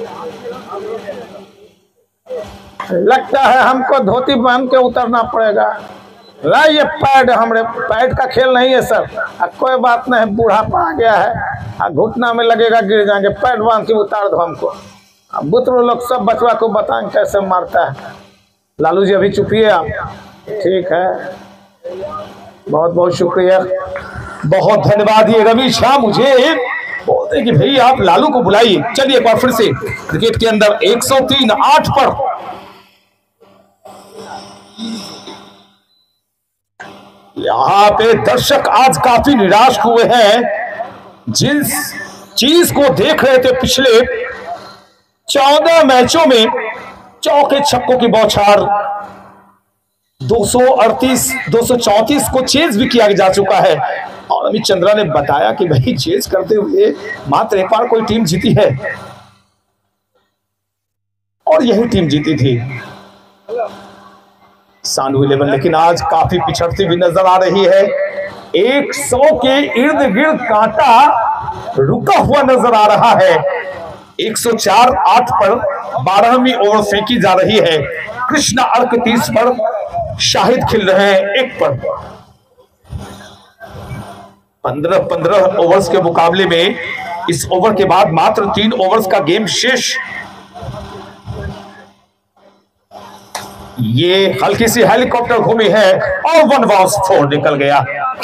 लगता है हमको धोती बांध के उतरना पड़ेगा। ला ये पैड, हमारे पैड का खेल नहीं है सर। आ, कोई बात नहीं, बूढ़ापा आ गया है, घुटना में लगेगा, गिर जाएंगे, पैड बांध के उतार दो हमको। अब बुतरू लोग सब बचवा को बताएं कैसे मारता है। लालू जी अभी चुपिए आप, ठीक है, बहुत बहुत शुक्रिया, बहुत धन्यवाद। ये रवि शाह मुझे बोलते कि भाई आप लालू को बुलाइए। चलिए एक बार फिर से क्रिकेट के अंदर एक सौ तीन आठ पर यहां पे दर्शक आज काफी निराश हुए हैं। जिस चीज को देख रहे थे पिछले चौदह मैचों में, चौके छक्कों की बौछार, दो सौ अड़तीस दो सौ चौंतीस को चेज भी किया जा चुका है। और अमित चंद्रा ने बताया कि भाई चेज करते हुए मात्र एक बार कोई टीम जीती है और यही टीम जीती थी, सानू इलेवन। लेकिन आज काफी पिछड़ती भी नजर आ रही है। एक सौ के इर्द गिर्द कांटा रुका हुआ नजर आ रहा है। एक सौ चार आठ पर बारहवीं ओवर फेंकी जा रही है। कृष्णा अर्क तीस पर, शाहिद खिल रहे हैं एक पर। पंद्रह पंद्रह ओवर्स के मुकाबले में इस ओवर के बाद मात्र तीन ओवर्स का गेम शेष। ये हल्की सी हेलीकॉप्टर घूमी है और वन बाउंस फोर निकल गया।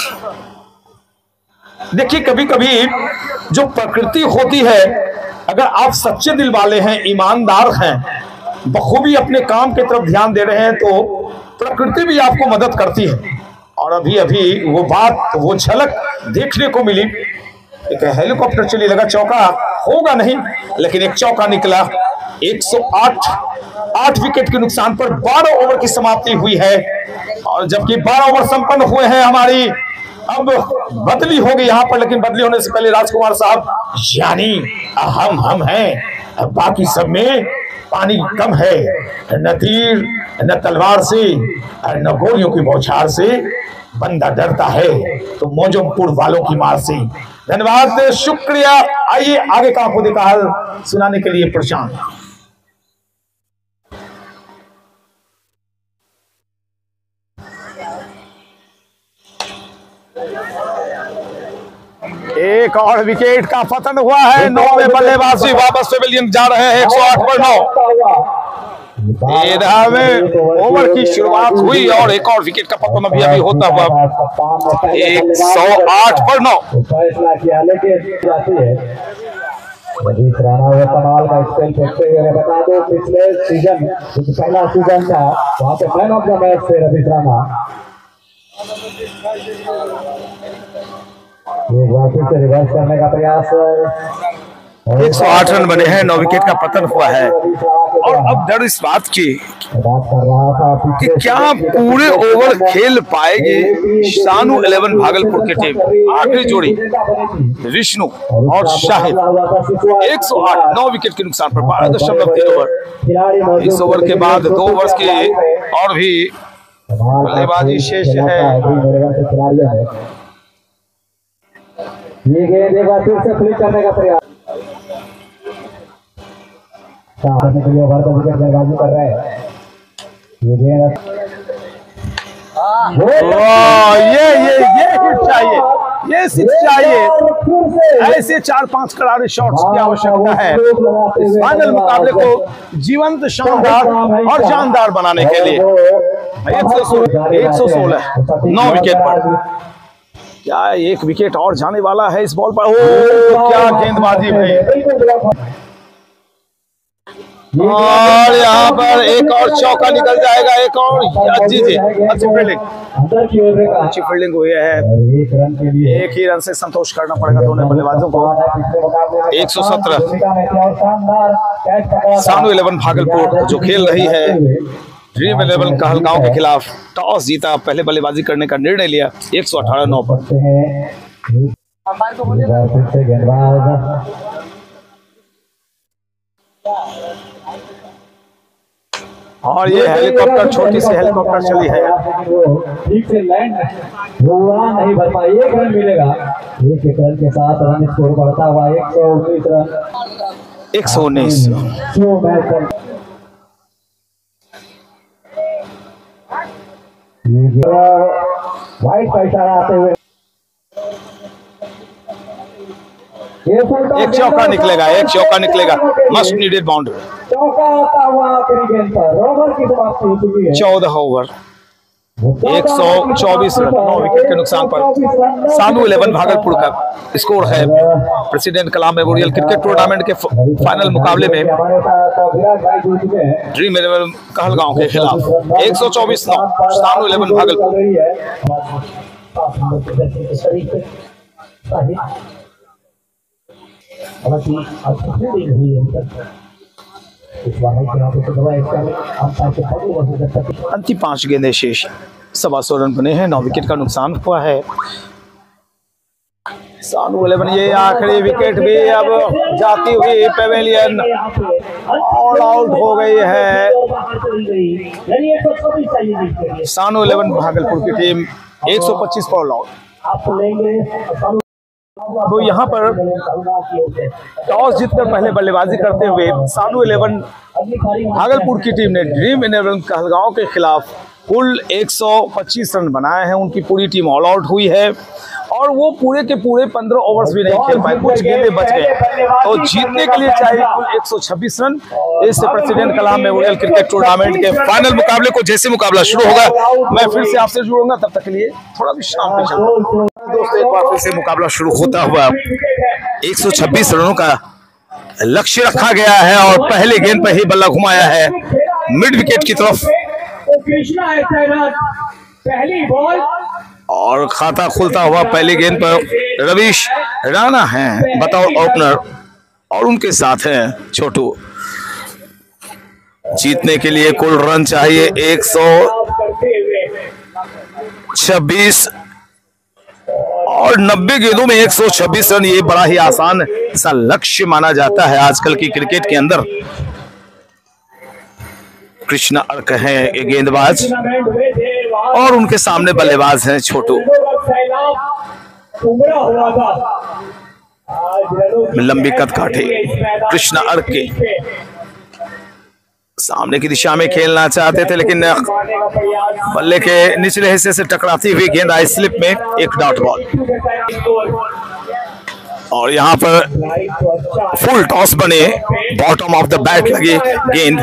देखिए कभी कभी जो प्रकृति होती है, अगर आप सच्चे दिल वाले हैं, ईमानदार हैं, बखूबी अपने काम की तरफ ध्यान दे रहे हैं, तो प्रकृति भी आपको मदद करती है। और अभी अभी वो बात, वो झलक देखने को मिली। एक हेलीकॉप्टर चली, लगा चौका होगा नहीं, लेकिन एक चौका निकला। एक सौ आठ आठ विकेट के नुकसान पर बारह ओवर की समाप्ति हुई है। और जबकि बारह ओवर संपन्न हुए हैं हमारी, अब बदली हो गई यहां पर। लेकिन बदली होने से पहले राजकुमार साहब, यानी हम हम हैं, बाकी सब में पानी कम है। न तीर न तलवार से न गोलियों की बौछार से बंदा डरता है तो मौजमपुर वालों की मार से। धन्यवाद, शुक्रिया। आइए आगे का आपको देखा हाल सुनाने के लिए प्रशांत। एक और विकेट का पतन हुआ है। नौ में बल्लेबाजी वापस पेवेलियन जा रहे हैं। एक सौ आठ पर नौ ओवर की शुरुआत हुई और एक और विकेट का पतन अभी अभी होता हुआ। एक सौ आठ पर नौ फैसला किया, लेकिन जाती है रवीश राणा वो कमाल का स्पेल फेंकते हुए। बता दो पिछले सीजन, जो पहला सीजन था, वहां पे मैन ऑफ द मैच थे रवीश राणा। एक बार फिर से रिवर्स करने का प्रयास। एक सौ आठ रन बने हैं, नौ विकेट का पतन हुआ है। और अब डर इस बात की बात कर रहा था कि क्या पूरे ओवर खेल पाएगी शानू इलेवन भागलपुर की टीम। आखिरी जोड़ी विष्णु और शाहिद एक सौ आठ नौ विकेट के नुकसान पर बारह दशमलव तीन ओवर। इस ओवर के बाद दो ओवर की और भी बल्लेबाजी शेष है। ये गेंद एक बार फिर से फ्लिक करने का प्रयास करने के लिए ओवर का विकेट बल्लेबाजी कर रहे हैं। ये गेंद ये ये ये हिट चाहिए, ये सिक्स चाहिए। ऐसे चार पांच करारे शॉट्स की आवश्यकता है इस फाइनल मुकाबले को जीवंत, शानदार और जानदार बनाने के लिए। एक सौ सोलह नौ विकेट पर क्या एक विकेट और जाने वाला है इस बॉल पर। ओ क्या गेंदबाजी भाई। और यहाँ पर एक और चौका निकल जाएगा, एक और जी जी अच्छी फील्डिंग अच्छी फील्डिंग हुई है। एक ही रन से संतोष करना पड़ेगा दोनों बल्लेबाजों को। एक सौ सत्रह शानू इलेवन भागलपुर जो खेल रही है ड्रीम इलेवन कहलगांव के खिलाफ, टॉस जीता, पहले बल्लेबाजी करने का निर्णय लिया। एक सौ अठारह नौ पर और ये हेलीकॉप्टर, छोटी सी हेलीकॉप्टर चली है। ठीक से लैंड हुआ नहीं भर पाई, एक रन मिलेगा। एक एक रन के साथ रन स्कोर बढ़ता हुआ एक सौ उन्नीस रन एक सौ उन्नीस वाइट का इशारा आते हुए एक चौका निकलेगा, एक चौका निकलेगा। Must needed boundary. चौका आता हुआ आखिरी गेंद पर ओवर की समाप्ति हो चुकी है। चौदह ओवर एक सौ चौबीस रन नौ विकेट के नुकसान पर शानू इलेवन भागलपुर का स्कोर है। President Kalam memorial cricket tournament के फाइनल मुकाबले में ड्रीम इलेवन कहलगांव के खिलाफ एक सौ चौबीस नौ शानू इलेवन भागलपुर। अंतिम पांच गेंदें शेष, सवा सौ रन बने हैं, नौ विकेट का नुकसान हुआ है। शानू इलेवन ये आखिरी विकेट भी अब जाती हुई पेवेलियन ऑल आउट हो गई है। शानू इलेवन भागलपुर की टीम एक सौ पच्चीस पर ऑल आउट। तो यहाँ पर टॉस जीतकर पहले बल्लेबाजी करते हुए शानू इलेवन भागलपुर की टीम ने ड्रीम इलेवन कहलगांव के खिलाफ कुल एक सौ पच्चीस रन बनाए हैं। उनकी पूरी टीम ऑल आउट हुई है और वो पूरे के पूरे पंद्रह ओवर्स भी नहीं खेल पाए, कुछ गेंदें बच गए। तो जीतने के लिए चाहिए कुल एक सौ छब्बीस रन। इस president Kalam memorial cricket tournament के फाइनल मुकाबले को जैसे मुकाबला शुरू होगा मैं फिर से आपसे जुड़ूंगा, तब तक के लिए थोड़ा विश्राम पे चलूंगा। दोस्तों एक बार फिर से मुकाबला शुरू होता हुआ एक सौ छब्बीस रनों का लक्ष्य रखा गया है और पहले गेंद पर ही बल्ला घुमाया है मिड विकेट की तरफ पहली बॉल और खाता खुलता हुआ पहली गेंद पर रवीश राणा हैं बतौर ओपनर और उनके साथ हैं छोटू। जीतने के लिए कुल रन चाहिए एक सौ छब्बीस और नब्बे गेंदों में एक सौ छब्बीस रन, ये बड़ा ही आसान सा लक्ष्य माना जाता है आजकल की क्रिकेट के अंदर। कृष्णा अर्क है ये गेंदबाज और उनके सामने बल्लेबाज हैं छोटू। लंबी कद काटे कृष्णा अर्क के सामने की दिशा में खेलना चाहते थे लेकिन बल्ले के निचले हिस्से से टकराती हुई गेंद आई स्लिप में एक डॉट बॉल। और यहाँ पर फुल टॉस बने, बॉटम ऑफ द बैट लगी गेंद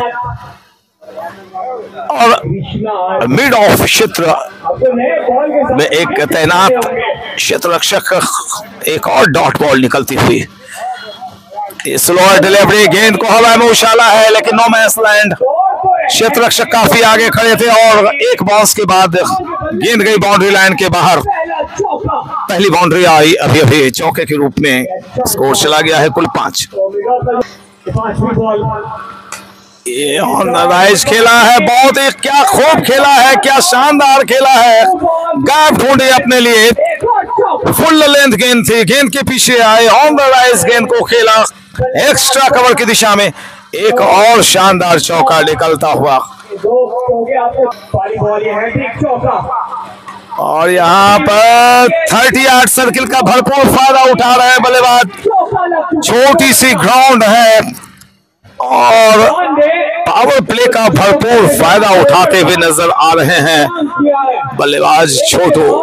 और मिड ऑफ क्षेत्र में एक तैनात क्षेत्र रक्षक एक और डॉट बॉल निकलती हुई। स्लोअर डिलीवरी, गेंद को हवा में उछाला है लेकिन नो मैच लैंड क्षेत्र रक्षक काफी आगे खड़े थे और एक बॉल्स के बाद गेंद गई बाउंड्री लाइन के बाहर। पहली बाउंड्री आई अभी अभी चौके के रूप में। स्कोर चला गया है कुल पांच। ये ऑनराइज खेला है, बहुत ही क्या खूब खेला है, क्या शानदार खेला है। गैप ढूंढे अपने लिए, फुल लेंथ गेंद थी, गेंद के पीछे आए, ऑनराइज गेंद को खेला एक्स्ट्रा कवर की दिशा में। एक और शानदार चौका निकलता हुआ और यहाँ पर थर्टी आठ सर्किल का भरपूर फायदा उठा रहे हैं बल्लेबाज। छोटी सी ग्राउंड है और पावर प्ले का भरपूर फायदा उठाते हुए नजर आ रहे हैं बल्लेबाज छोटू।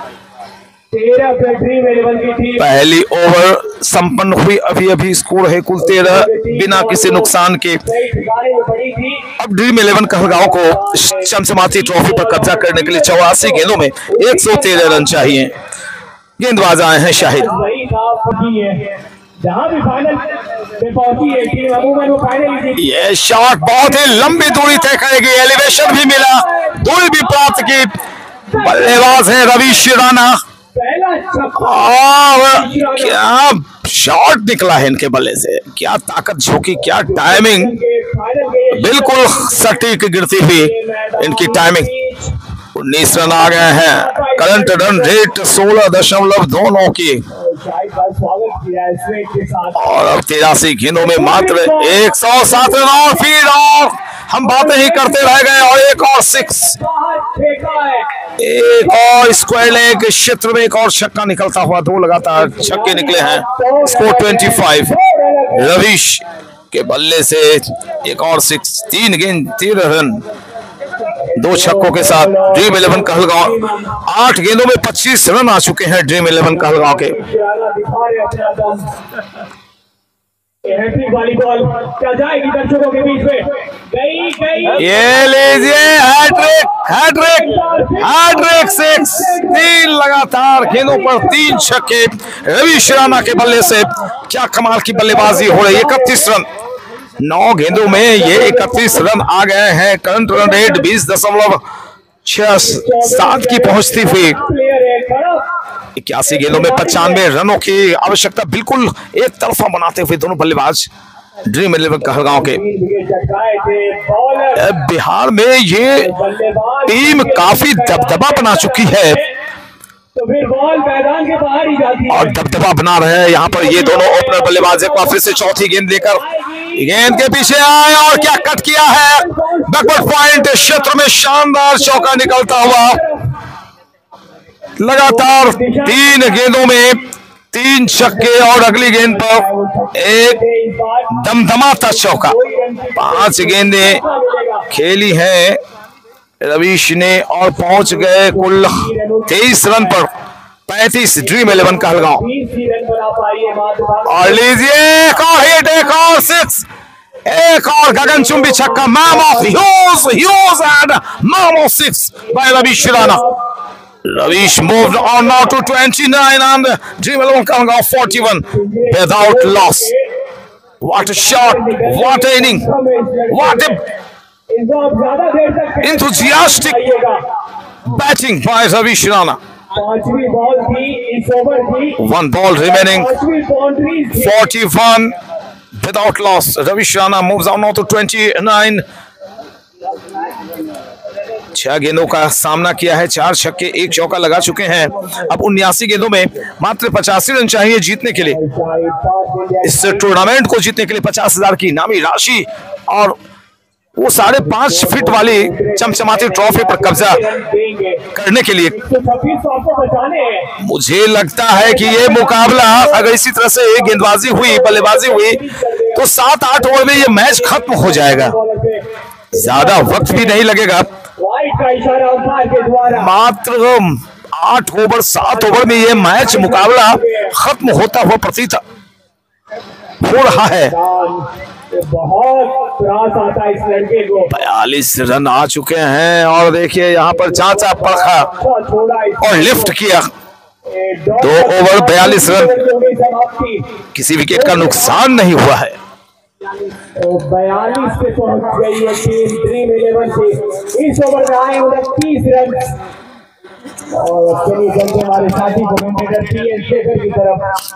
पहली ओवर संपन्न हुई, अभी अभी स्कोर है कुल तेरह बिना किसी नुकसान के। अब ड्रीम इलेवन कहलगांव को चमचमाती ट्रॉफी पर कब्जा करने के लिए चौरासी गेंदों में एक सौ तेरह रन चाहिए। गेंदबाज आए हैं शाहिद। जहां भी फाइनल पे पहुंची है टीम अमूमन वो फाइनल। ये शॉट बहुत ही लंबी दूरी तय करेगी, एलिवेशन भी मिला, दूरी भी प्राप्त की। बल्लेबाज है रवीश राणा और क्या शॉट निकला है इनके बल्ले से, क्या ताकत झोंकी, क्या टाइमिंग, बिल्कुल सटीक गिरती हुई इनकी टाइमिंग। उन्नीस रन आ गए हैं, करंट रन रेट सोलह दशमलव दो नौ की और अब तिरासी गेंदों में मात्र एक सौ सात रन और फिर और हम बातें ही करते रह गए और एक और सिक्स, एक और स्क्वायर लेग क्षेत्र में एक और छक्का निकलता हुआ। दो लगातार छक्के निकले हैं। स्कोर पच्चीस। रवीश के बल्ले से एक और सिक्स, तीन गेंद तेरह रन दो छक्कों के साथ ड्रीम इलेवन कहलगांव आठ गेंदों में पच्चीस रन आ चुके हैं ड्रीम इलेवन कहलगांव के। ये लीजिए हैट्रिक, हैट्रिक, हैट्रिक सिक्स, तीन लगातार गेंदों पर तीन छक्के रवीश राणा के बल्ले से। क्या कमाल की बल्लेबाजी हो रही है। इकतीस रन नौ गेंदों में ये इकतीस रन आ गए हैं। करंट रन रेट बीस दशमलव छह सात की पहुंचती हुई। इक्यासी गेंदों में पचानवे रनों की आवश्यकता बिल्कुल एक तरफा बनाते हुए दोनों बल्लेबाज ड्रीम इलेवन कहलगांव के। बिहार में ये टीम काफी दबदबा बना चुकी है तो फिर बॉल मैदान के बाहर ही जाती है और दबदबा बना रहे हैं यहाँ पर ये दोनों ओपनर बल्लेबाज। एक बार फिर से चौथी गेंद लेकर गेंद के पीछे आए और क्या कट किया है, बैकवर्ड पॉइंट क्षेत्र में शानदार चौका निकलता हुआ। लगातार तीन गेंदों में तीन छक्के और अगली गेंद पर एक दमदमाता चौका। पांच गेंदें खेली हैं रवीश ने और पहुंच गए कुल तेईस रन पर। पैंतीस ड्रीम इलेवन कहलगांव। और लीजिए एक और हिट, एक और सिक्स, एक और गगनचुंबी छक्का। Man of huge huge and man of six by Ravish Rana. Ravish moved on now to twenty-nine and Dream Eleven Kahलगांव forty-one without loss. What a shot, what an inning, what a enthusiastic batting by Ravish Rana. One ball remaining, forty-one without loss. Ravish Rana moves on now to twenty-nine. छह गेंदों का सामना किया है, चार छक्के एक चौका लगा चुके हैं। अब उन्यासी गेंदों में मात्र पचासी रन चाहिए जीतने के लिए। इस टूर्नामेंट को जीतने के लिए पचास हजार की इनामी राशि और वो साढ़े पांच फीट वाली चमचमाती ट्रॉफी पर कब्जा करने के लिए मुझे लगता है कि ये मुकाबला अगर इसी तरह से गेंदबाजी हुई, बल्लेबाजी हुई तो सात आठ ओवर में ये मैच खत्म हो जाएगा। ज्यादा वक्त भी नहीं लगेगा, मात्र आठ ओवर सात ओवर में ये मैच मुकाबला खत्म होता हुआ प्रतीत हो रहा है। बहुत त्रास आता है इस लड़के को। बयालीस रन आ चुके हैं और देखिए यहाँ पर चाचा परखा और लिफ्ट किया। दो ओवर बयालीस रन, किसी विकेट का नुकसान नहीं हुआ है। बयालीस पे पहुंच गई है टीम ड्रीम इलेवन से। इस ओवर में आए उनतीस रन और चलिए चलते हमारे साथी कमेंटेटर पी एन शेखर की तरफ।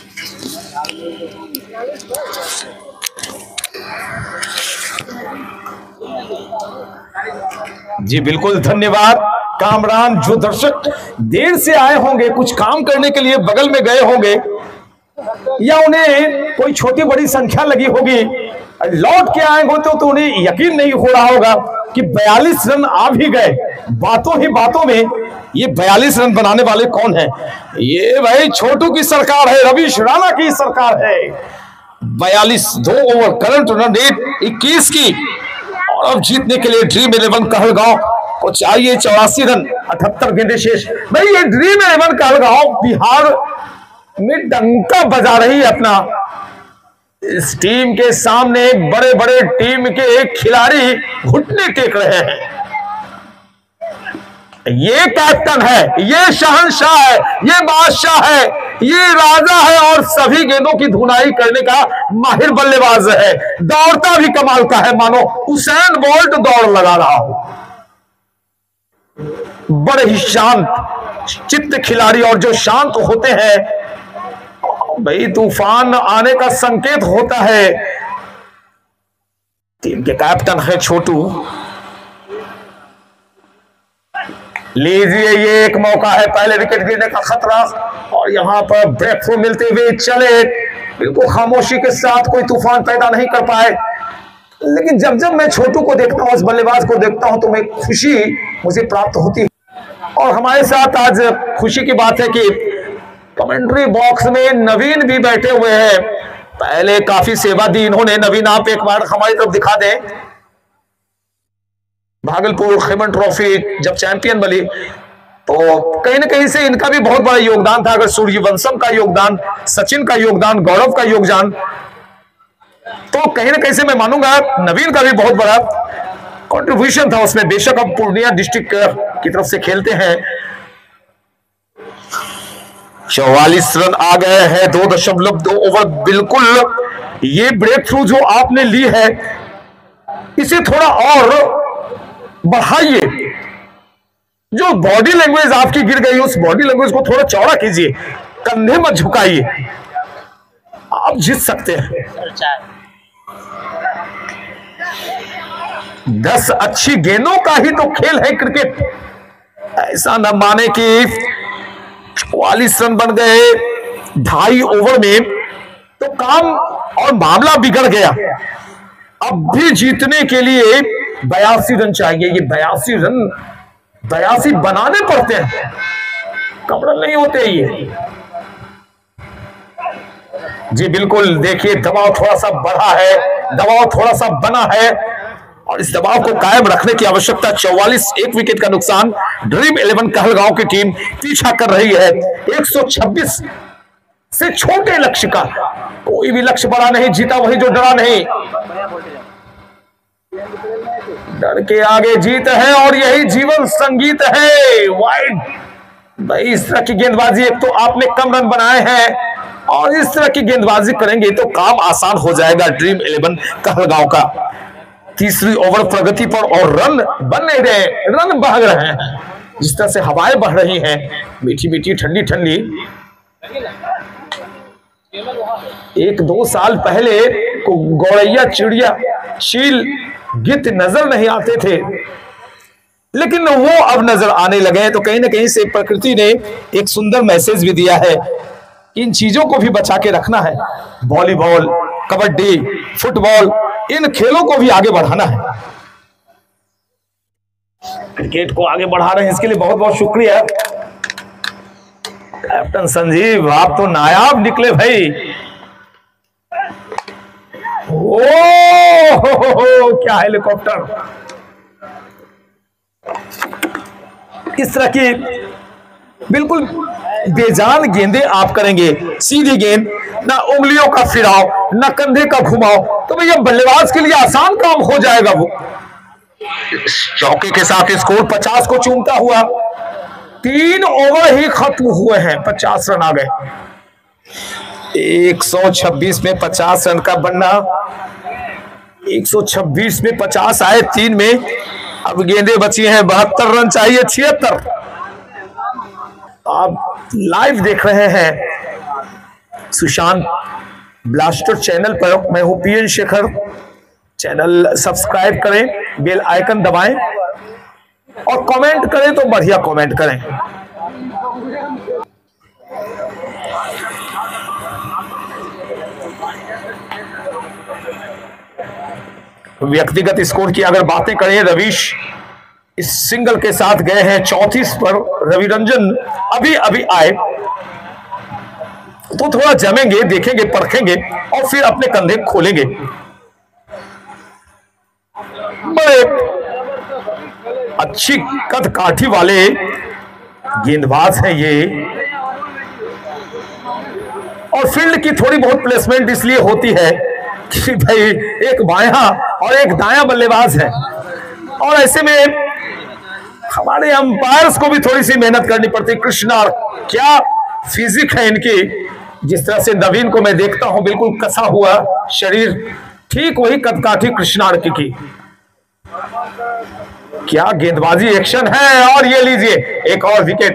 जी बिल्कुल धन्यवाद कामरान। जो दर्शक देर से आए होंगे, कुछ काम करने के लिए बगल में गए होंगे या उन्हें कोई छोटी बड़ी संख्या लगी होगी, लौट के आए हो तो, तो उन्हें यकीन नहीं हो रहा होगा कि बयालीस रन आ भी गए। बातों ही बातों में ये बयालीस रन बनाने वाले कौन हैं? ये भाई छोटू की सरकार है, रवीश राणा की सरकार है। बयालीस, दो ओवर, करंट रन रेट इक्कीस की, और अब जीतने के लिए ड्रीम इलेवन कहलगांव को चाहिए चौरासी रन, अठहत्तर गेंदे शेष। भाई ये ड्रीम इलेवन कहलगांव बिहार में डंका बजा रही है अपना। इस टीम के सामने बड़े बड़े टीम के खिलाड़ी घुटने टेक रहे हैं। ये कैप्टन है, ये शहंशाह है, ये बादशाह है, ये राजा है और सभी गेंदों की धुनाई करने का माहिर बल्लेबाज है। दौड़ता भी कमाल का है, मानो उसेन बोल्ट दौड़ लगा रहा हो। बड़े ही शांत चित्त खिलाड़ी, और जो शांत होते हैं भाई तूफान आने का संकेत होता है। टीम के कैप्टन है छोटू। लीजिए, ये एक मौका है, पहले विकेट गिरने का खतरा और यहां पर ब्रेक थ्रू मिलते हुए चले। बिल्कुल खामोशी के साथ, कोई तूफान पैदा नहीं कर पाए। लेकिन जब जब मैं छोटू को देखता हूं, इस बल्लेबाज को देखता हूं, तो मैं खुशी मुझे प्राप्त होती है। और हमारे साथ आज खुशी की बात है कि कमेंट्री बॉक्स में नवीन भी बैठे हुए हैं। पहले काफी सेवा दी इन्होंने। नवीन, आप एक बार हमारी तरफ दिखा दें। भागलपुर खेमन ट्रॉफी जब चैंपियन बनी तो कहीं ना कहीं से इनका भी बहुत बड़ा योगदान था। अगर सूर्यवंशम का योगदान, सचिन का योगदान, गौरव का योगदान, तो कहीं ना कहीं से मैं मानूंगा नवीन का भी बहुत बड़ा कंट्रीब्यूशन था उसमें। बेशक अब पूर्णिया डिस्ट्रिक्ट की तरफ से खेलते हैं। चौवालीस रन आ गए हैं, दो दशमलव दो ओवर। बिल्कुल ये ब्रेक थ्रू जो आपने ली है, इसे थोड़ा और बढ़ाइए। जो बॉडी लैंग्वेज आपकी गिर गई, उस बॉडी लैंग्वेज को थोड़ा चौड़ा कीजिए, कंधे मत झुकाइए, आप जीत सकते हैं। दस अच्छी गेंदों का ही तो खेल है क्रिकेट। ऐसा न माने कि चौवालीस रन बन गए ढाई ओवर में तो काम और मामला बिगड़ गया। अब भी जीतने के लिए बयासी रन चाहिए। ये बयासी रन बयासी बनाने पड़ते हैं, कम रन नहीं होते ये। जी बिल्कुल, देखिए दबाव थोड़ा सा बढ़ा है, दबाव थोड़ा सा बना है और इस दबाव को कायम रखने की आवश्यकता। चौवालीस, एक विकेट का नुकसान। ड्रीम इलेवन कहलगांव की टीम पीछा कर रही है एक सौ छब्बीस से छोटे लक्ष्य का। कोई भी लक्ष्य बड़ा नहीं, जीता वही जो डरा नहीं। डर के आगे जीत है और यही जीवन संगीत है। वाइड भाई, इस तरह की गेंदबाजी, एक तो आपने कम रन बनाए हैं और इस तरह की गेंदबाजी करेंगे तो काम आसान हो जाएगा ड्रीम इलेवन कहलगांव का। तीसरी ओवर प्रगति पर और रन बन नहीं रहे, रन बह रहे हैं। जिस तरह से हवाएं बह रही हैं, मीठी मीठी ठंडी ठंडी। एक दो साल पहले को गौरैया, चिड़िया, चील, गिद्ध नजर नहीं आते थे, लेकिन वो अब नजर आने लगे हैं। तो कहीं ना कहीं से प्रकृति ने एक सुंदर मैसेज भी दिया है, इन चीजों को भी बचा के रखना है। वॉलीबॉल, कबड्डी, फुटबॉल, इन खेलों को भी आगे बढ़ाना है। क्रिकेट को आगे बढ़ा रहे हैं, इसके लिए बहुत बहुत शुक्रिया कैप्टन संजीव, आप तो नायाब निकले भाई। ओ हो हो हो, क्या हेलीकॉप्टर। इस तरह की बिल्कुल बेजान गेंदें आप करेंगे, सीधी गेंद, ना उंगलियों का फिराव, ना कंधे का घुमाव, तो भैया बल्लेबाज के लिए आसान काम हो जाएगा। वो चौके के साथ स्कोर पचास को चूमता हुआ, तीन ओवर ही खत्म हुए हैं, पचास रन आ गए। एक सौ छब्बीस में पचास रन का बनना एक सौ छब्बीस में पचास आए, तीन में अब गेंदें बची हैं, बहत्तर रन चाहिए, छिहत्तर। आप लाइव देख रहे हैं सुशांत ब्लास्टर चैनल पर। मैं हूं पीएन शेखर। चैनल सब्सक्राइब करें, बेल आइकन दबाएं और कमेंट करें तो बढ़िया कमेंट करें। व्यक्तिगत स्कोर की अगर बातें करें, रवीश इस सिंगल के साथ गए हैं चौंतीस पर। रवि रंजन अभी अभी आए तो थोड़ा जमेंगे, देखेंगे, परखेंगे और फिर अपने कंधे खोलेंगे। बड़े अच्छी कद काठी वाले गेंदबाज हैं ये, और फील्ड की थोड़ी बहुत प्लेसमेंट इसलिए होती है कि भाई एक बायां और एक दायां बल्लेबाज है, और ऐसे में हमारे अंपायर्स को भी थोड़ी सी मेहनत करनी पड़ती है। कृष्णा, क्या फिजिक है इनकी, जिस तरह से नवीन को मैं देखता हूं, बिल्कुल कसा हुआ शरीर, ठीक वही कदकाठी कृष्णार की, की क्या गेंदबाजी एक्शन है। और ये लीजिए एक और विकेट।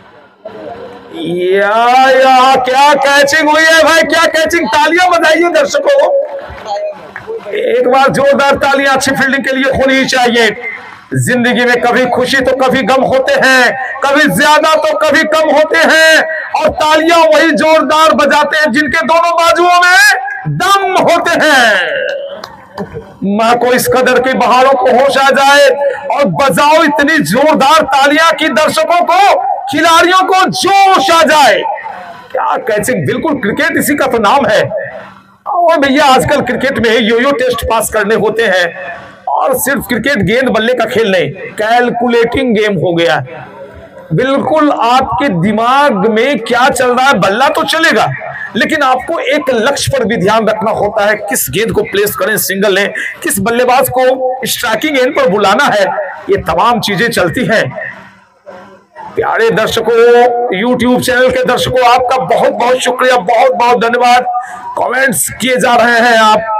या, या क्या कैचिंग हुई है भाई, क्या कैचिंग। तालियां बजाइए दर्शकों, एक बार जोरदार तालियां अच्छी फील्डिंग के लिए होनी चाहिए। जिंदगी में कभी खुशी तो कभी गम होते हैं, कभी ज्यादा तो कभी कम होते हैं, और तालियां वही जोरदार बजाते हैं जिनके दोनों बाजुओं में दम होते हैं। मां को इस कदर की बहारों को होश आ जाए और बजाओ इतनी जोरदार तालियां कि दर्शकों को, खिलाड़ियों को जोश आ जाए। क्या कैचिंग, बिल्कुल क्रिकेट इसी का तो नाम है। और भैया आजकल क्रिकेट में योयो टेस्ट पास करने होते हैं, और सिर्फ क्रिकेट गेंद बल्ले का खेल नहीं, कैलकुलेटिंग गेम हो गया। बिल्कुल आपके दिमाग में क्या चल रहा है, बल्ला तो चलेगा लेकिन आपको एक लक्ष्य पर भी ध्यान रखना होता है। किस गेंद को प्लेस करें, सिंगल लें, किस बल्लेबाज को स्ट्राइकिंग एंड पर बुलाना है, ये तमाम चीजें चलती हैं। प्यारे दर्शकों, यूट्यूब चैनल के दर्शकों, आपका बहुत बहुत शुक्रिया, बहुत बहुत धन्यवाद। कमेंट्स किए जा रहे हैं आप,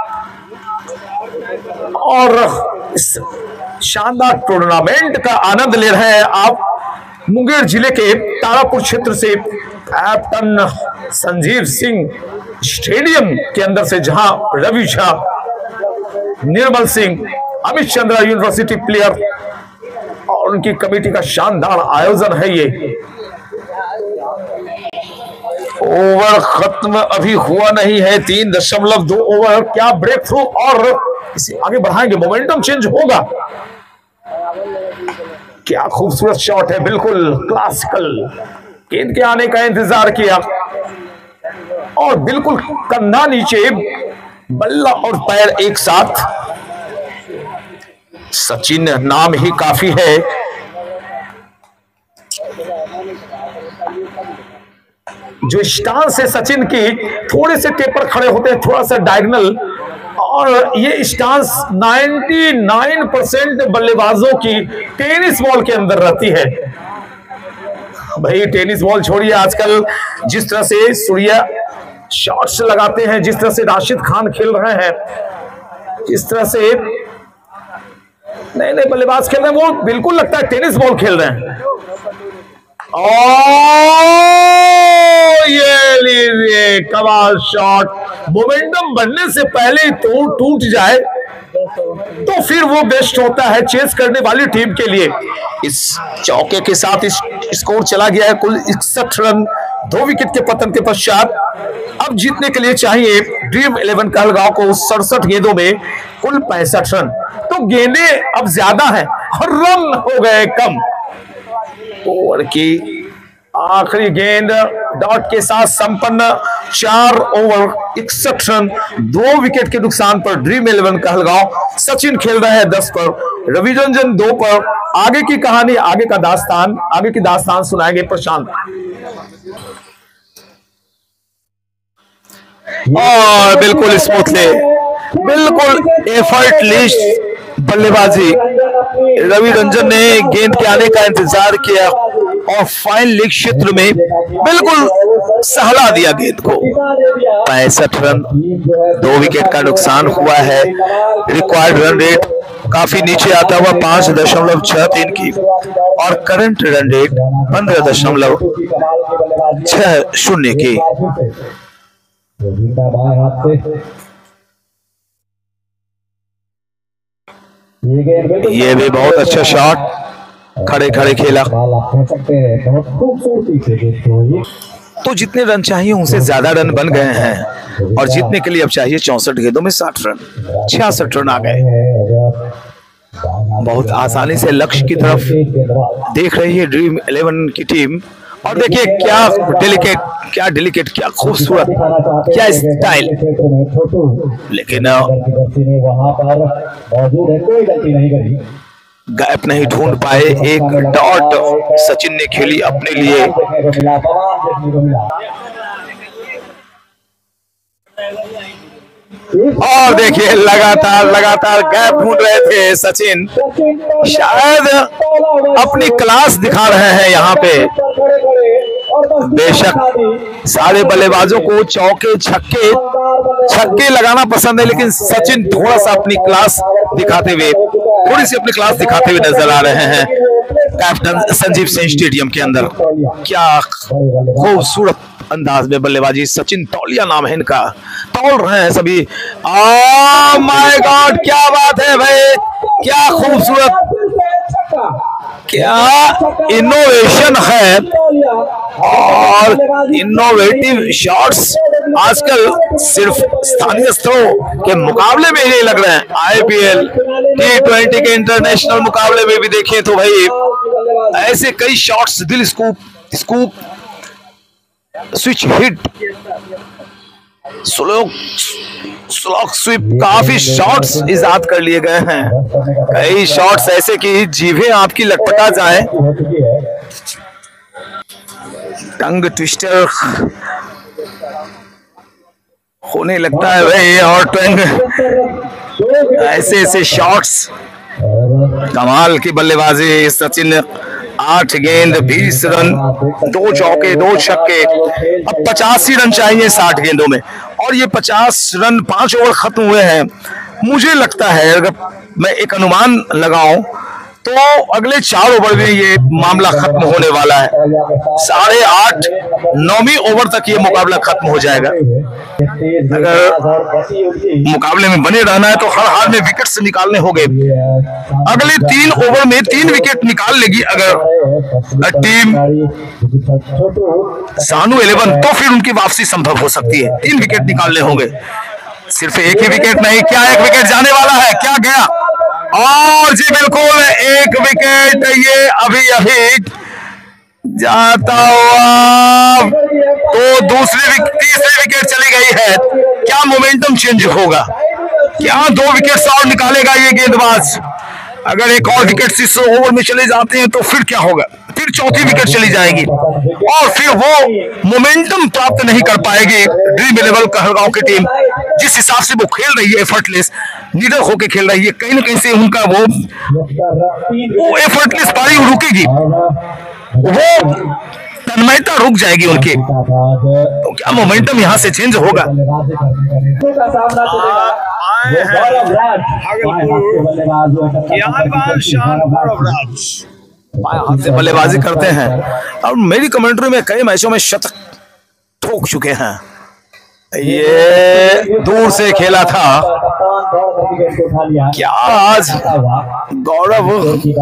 और इस शानदार टूर्नामेंट का आनंद ले रहे हैं आप। मुंगेर जिले के तारापुर क्षेत्र से कैप्टन संजीव सिंह स्टेडियम के अंदर से, जहां रवि झा, निर्मल सिंह, अमित चंद्रा यूनिवर्सिटी प्लेयर और उनकी कमेटी का शानदार आयोजन है। ये ओवर खत्म अभी हुआ नहीं है, तीन दशमलव दो ओवर। क्या ब्रेक थ्रू, और इसे आगे बढ़ाएंगे, मोमेंटम चेंज होगा। क्या खूबसूरत शॉट है, बिल्कुल क्लासिकल। गेंद के आने का इंतजार किया और बिल्कुल कंधा नीचे, बल्ला और पैर एक साथ। सचिन नाम ही काफी है। जो स्टांस है सचिन की, थोड़े से टेपर खड़े होते हैं, थोड़ा सा डायगोनल, और ये स्टांस निन्यानवे परसेंट बल्लेबाजों की टेनिस बॉल के अंदर रहती है। भाई टेनिस बॉल छोड़िए, आजकल जिस तरह से सूर्या शॉट्स लगाते हैं, जिस तरह से राशिद खान खेल रहे हैं, जिस तरह से नए नए बल्लेबाज खेल रहे हैं, वो बिल्कुल लगता है टेनिस बॉल खेल रहे हैं। ये लीजिए कमाल शॉट। मोमेंटम बनने से पहले ही तो टूट जाए तो फिर वो बेस्ट होता है चेस करने वाली टीम के लिए। इस चौके के साथ इस स्कोर चला गया है कुल इकसठ रन, दो विकेट के पतन के पश्चात। अब जीतने के लिए चाहिए ड्रीम इलेवन कहलगांव को सड़सठ गेंदों में कुल पैंसठ रन। तो गेंदें अब ज्यादा हैं और रन हो गए कम। ओवर की आखिरी गेंद डॉट के साथ संपन्न, चार ओवर इकसठ रन, दो विकेट के नुकसान पर ड्रीम इलेवन कहलगांव। सचिन खेल रहे हैं दस पर, रवि रंजन दो पर। आगे की कहानी, आगे का दास्तान, आगे की दास्तान सुनाएंगे प्रशांत। और बिल्कुल स्मूथली, बिल्कुल एफर्टलेस बल्लेबाजी। रवि रंजन ने गेंद के आने का इंतजार किया और फाइन लीग क्षेत्र में बिल्कुल सहला दिया गेंद को। पैंसठ रन, दो विकेट का नुकसान हुआ है। रिक्वायर्ड रन रेट काफी नीचे आता हुआ पांच दशमलव छह तीन की और करंट रन रेट पंद्रह दशमलव छह शून्य की। ये भी बहुत अच्छा शॉट, खड़े खड़े खेला। तो जितने रन चाहिए उनसे ज्यादा रन बन गए हैं और जीतने के लिए अब चाहिए चौसठ गेंदों में साठ रन, छियासठ रन आ गए। बहुत आसानी से लक्ष्य की तरफ देख रही है ड्रीम इलेवन की टीम। और देखिए क्या डेलिकेट, क्या डेलिकेट, क्या खूबसूरत, क्या स्टाइल। लेकिन गैप नहीं ढूंढ पाए, एक डॉट सचिन ने खेली अपने लिए। और देखिए लगातार लगातार गैप ढूंढ रहे थे सचिन, शायद अपनी क्लास दिखा रहे हैं यहाँ पे। बेशक सारे बल्लेबाजों को चौके छक्के छक्के लगाना पसंद है, लेकिन सचिन थोड़ा सा अपनी क्लास दिखाते हुए, थोड़ी सी अपनी क्लास दिखाते हुए नजर आ रहे हैं कैप्टन संजीव सिंह स्टेडियम के अंदर। क्या खूबसूरत अंदाज में बल्लेबाजी, सचिन तौलिया नाम है इनका, तौल रहे हैं सभी। ओह माय गॉड, क्या बात है भाई, क्या खूबसूरत, क्या इनोवेशन है और इनोवेटिव शॉट्स आजकल सिर्फ स्थानीय स्तरों के मुकाबले में ही नहीं लग रहे हैं, आईपीएल, टी ट्वेंटी के इंटरनेशनल मुकाबले में भी देखें तो भाई ऐसे कई shots, dilscoop, scoop, switch hit, slow slog sweep, काफी शॉट्स इजाद कर लिए गए हैं। कई शॉट्स ऐसे कि जीभें आपकी लटपटा जाएं। टंग ट्विस्टर होने लगता है भाई, और टंग ऐसे ऐसे शॉट्स, कमाल की बल्लेबाजी सचिन। आठ गेंद बीस रन, दो चौके दो छक्के, अब पचासी रन चाहिए साठ गेंदों में, और ये पचास रन पांच ओवर खत्म हुए हैं। मुझे लगता है अगर मैं एक अनुमान लगाऊं तो अगले चार ओवर में ये मामला खत्म होने वाला है। साढ़े आठ नौवीं ओवर तक ये मुकाबला खत्म हो जाएगा। अगर मुकाबले में बने रहना है तो हर हाल में विकेट से निकालने होंगे। अगले तीन ओवर में तीन विकेट निकाल लेगी अगर टीम सानू इलेवन, तो फिर उनकी वापसी संभव हो सकती है। तीन विकेट निकालने होंगे, सिर्फ एक ही विकेट नहीं। क्या एक विकेट जाने वाला है, क्या गया? और जी बिल्कुल एक विकेट ये अभी अभी जाता हुआ, तो दूसरी तीसरी विकेट चली गई है। क्या मोमेंटम चेंज होगा? क्या दो विकेट और निकालेगा ये गेंदबाज? अगर एक और विकेट इस ओवर में चले जाते हैं तो फिर क्या होगा? फिर चौथी विकेट चली जाएगी और फिर वो मोमेंटम प्राप्त नहीं कर पाएगी ड्रीम इलेवन कहलगांव की टीम। जिस हिसाब से वो खेल रही है, एफर्टलेस, निडर होके खेल रही है, कहीं ना कहीं से उनका वो वो एफर्टलेस पारी रुकेगी, वो तन्मयता रुक जाएगी उनकी। तो क्या मोमेंटम यहाँ से चेंज होगा? हाथ से बल्लेबाजी करते हैं और मेरी कमेंट्री में कई मैचों में शतक ठोक चुके हैं। ये दूर से खेला था, क्या आज गौरव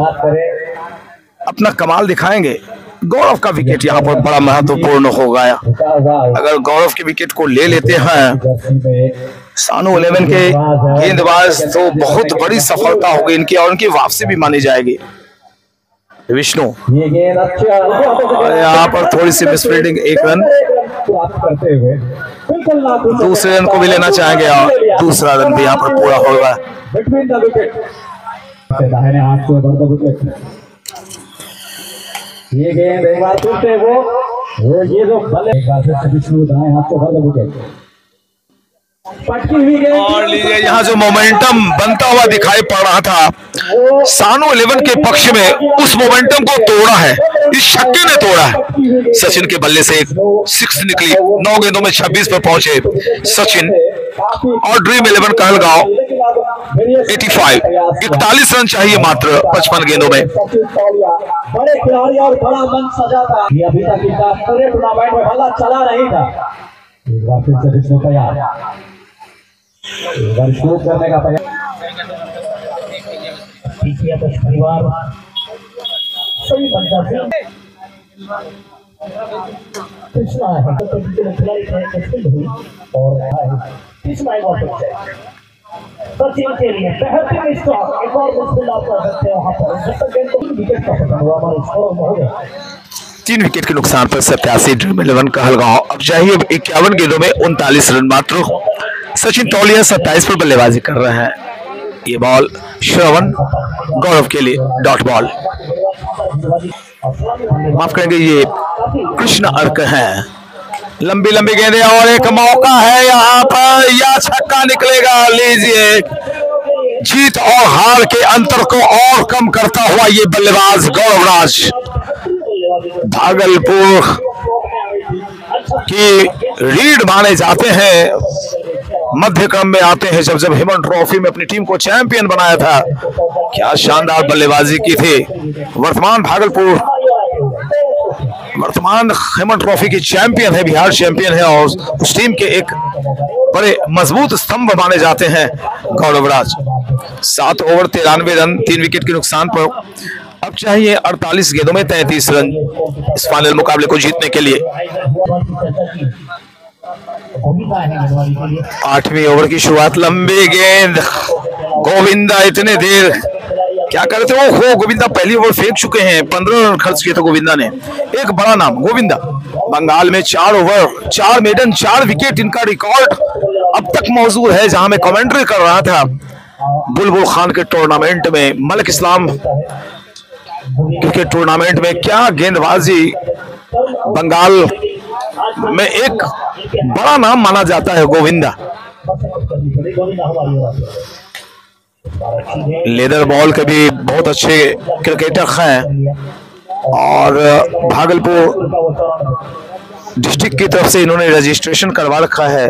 अपना कमाल दिखाएंगे? गौरव का विकेट यहाँ पर बड़ा महत्वपूर्ण हो गया। अगर गौरव के विकेट को ले लेते हैं सानू इलेवन के गेंदबाज तो बहुत बड़ी सफलता होगी इनकी और उनकी वापसी भी मानी जाएगी। विष्णु यहाँ पर थोड़ी सी मिसफील्डिंग, एक रन, दूसरे रन को भी लेना चाहेंगे और दूसरा रन भी यहाँ पर पूरा होगा। ये गेंद एक बार फिर से वो वो ये जो बल्ले एक बार फिर से विष्णु दाएं हाथ से बल्ले विकेट पटकी हुई गेंद। और लीजिए यहाँ जो मोमेंटम बनता हुआ दिखाई पड़ रहा था सानू इलेवन के पक्ष में, उस मोमेंटम को तोड़ा है इस छक्के ने तोड़ा। सचिन के बल्ले से एक सिक्स निकली, नौ गेंदों में छब्बीस पर पहुंचे सचिन और ड्रीम इलेवन कहलगांव पचासी, इकतालीस रन चाहिए मात्र पचपन गेंदों में। बड़े खिलाड़ी और बड़ा मंच सजा था। ये अभी तक इनका पूरे टूर्नामेंट में भला चला नहीं था। एक बार फिर से विष्णु तैयार, एक बार शूट करने का तैयार। परिवार सभी बच्चा कृष्णा है तो खिलाड़ी हुई और कृष्णा एक और सचिन के लिए बेहतरीन स्ट्रोक। एक और मुश्किल आप कर सकते हैं वहां पर, जब तक गेंद को विकेट का पतन हुआ हमारे स्कोर हो गया। तीन विकेट के नुकसान पर सत्यासी ड्रीम इलेवन कहलगांव। अब चाहिए इक्यावन गेंदों में उनतालीस रन मात्र। सचिन तौलिया सत्ताईस पर बल्लेबाजी कर रहे हैं। ये बॉल श्रवण गौरव के लिए डॉट बॉल, माफ करेंगे ये कृष्ण अर्क है। लंबी लंबी गेंदें और एक मौका है यहाँ पर, या छक्का निकलेगा। लीजिए, जीत और हार के अंतर को और कम करता हुआ ये बल्लेबाज गौरवराज भागलपुर की रीढ़ माने जाते हैं, मध्य क्रम में आते हैं। जब जब हेमन ट्रॉफी में अपनी टीम को चैंपियन बनाया था, क्या शानदार बल्लेबाजी की थी। वर्तमान भागलपुर वर्तमान हेमन ट्रॉफी की चैंपियन है, बिहार चैंपियन है और उस टीम के एक बड़े मजबूत स्तंभ माने जाते हैं गौरवराज। सात ओवर तिरानवे रन, तीन विकेट के नुकसान पर अब चाहिए अड़तालीस गेंदों में तैंतीस रन इस फाइनल मुकाबले को जीतने के लिए। आठवीं ओवर की शुरुआत, लंबी गेंद, गोविंदा इतने देर क्या करते हो हो गोविंदा पहली ओवर फेंक चुके हैं, पंद्रह रन खर्च किए थे गोविंदा ने। एक बड़ा नाम गोविंदा, बंगाल में चार ओवर चार मेडन चार विकेट, इनका रिकॉर्ड अब तक मौजूद है। जहां मैं कमेंट्री कर रहा था बुलबुल खान के टूर्नामेंट में, मलिक इस्लाम क्रिकेट टूर्नामेंट में, क्या गेंदबाजी बंगाल में एक बड़ा नाम माना जाता है गोविंदा। लेदर बॉल के भी बहुत अच्छे क्रिकेटर हैं और भागलपुर डिस्ट्रिक्ट की तरफ से इन्होंने रजिस्ट्रेशन करवा रखा है।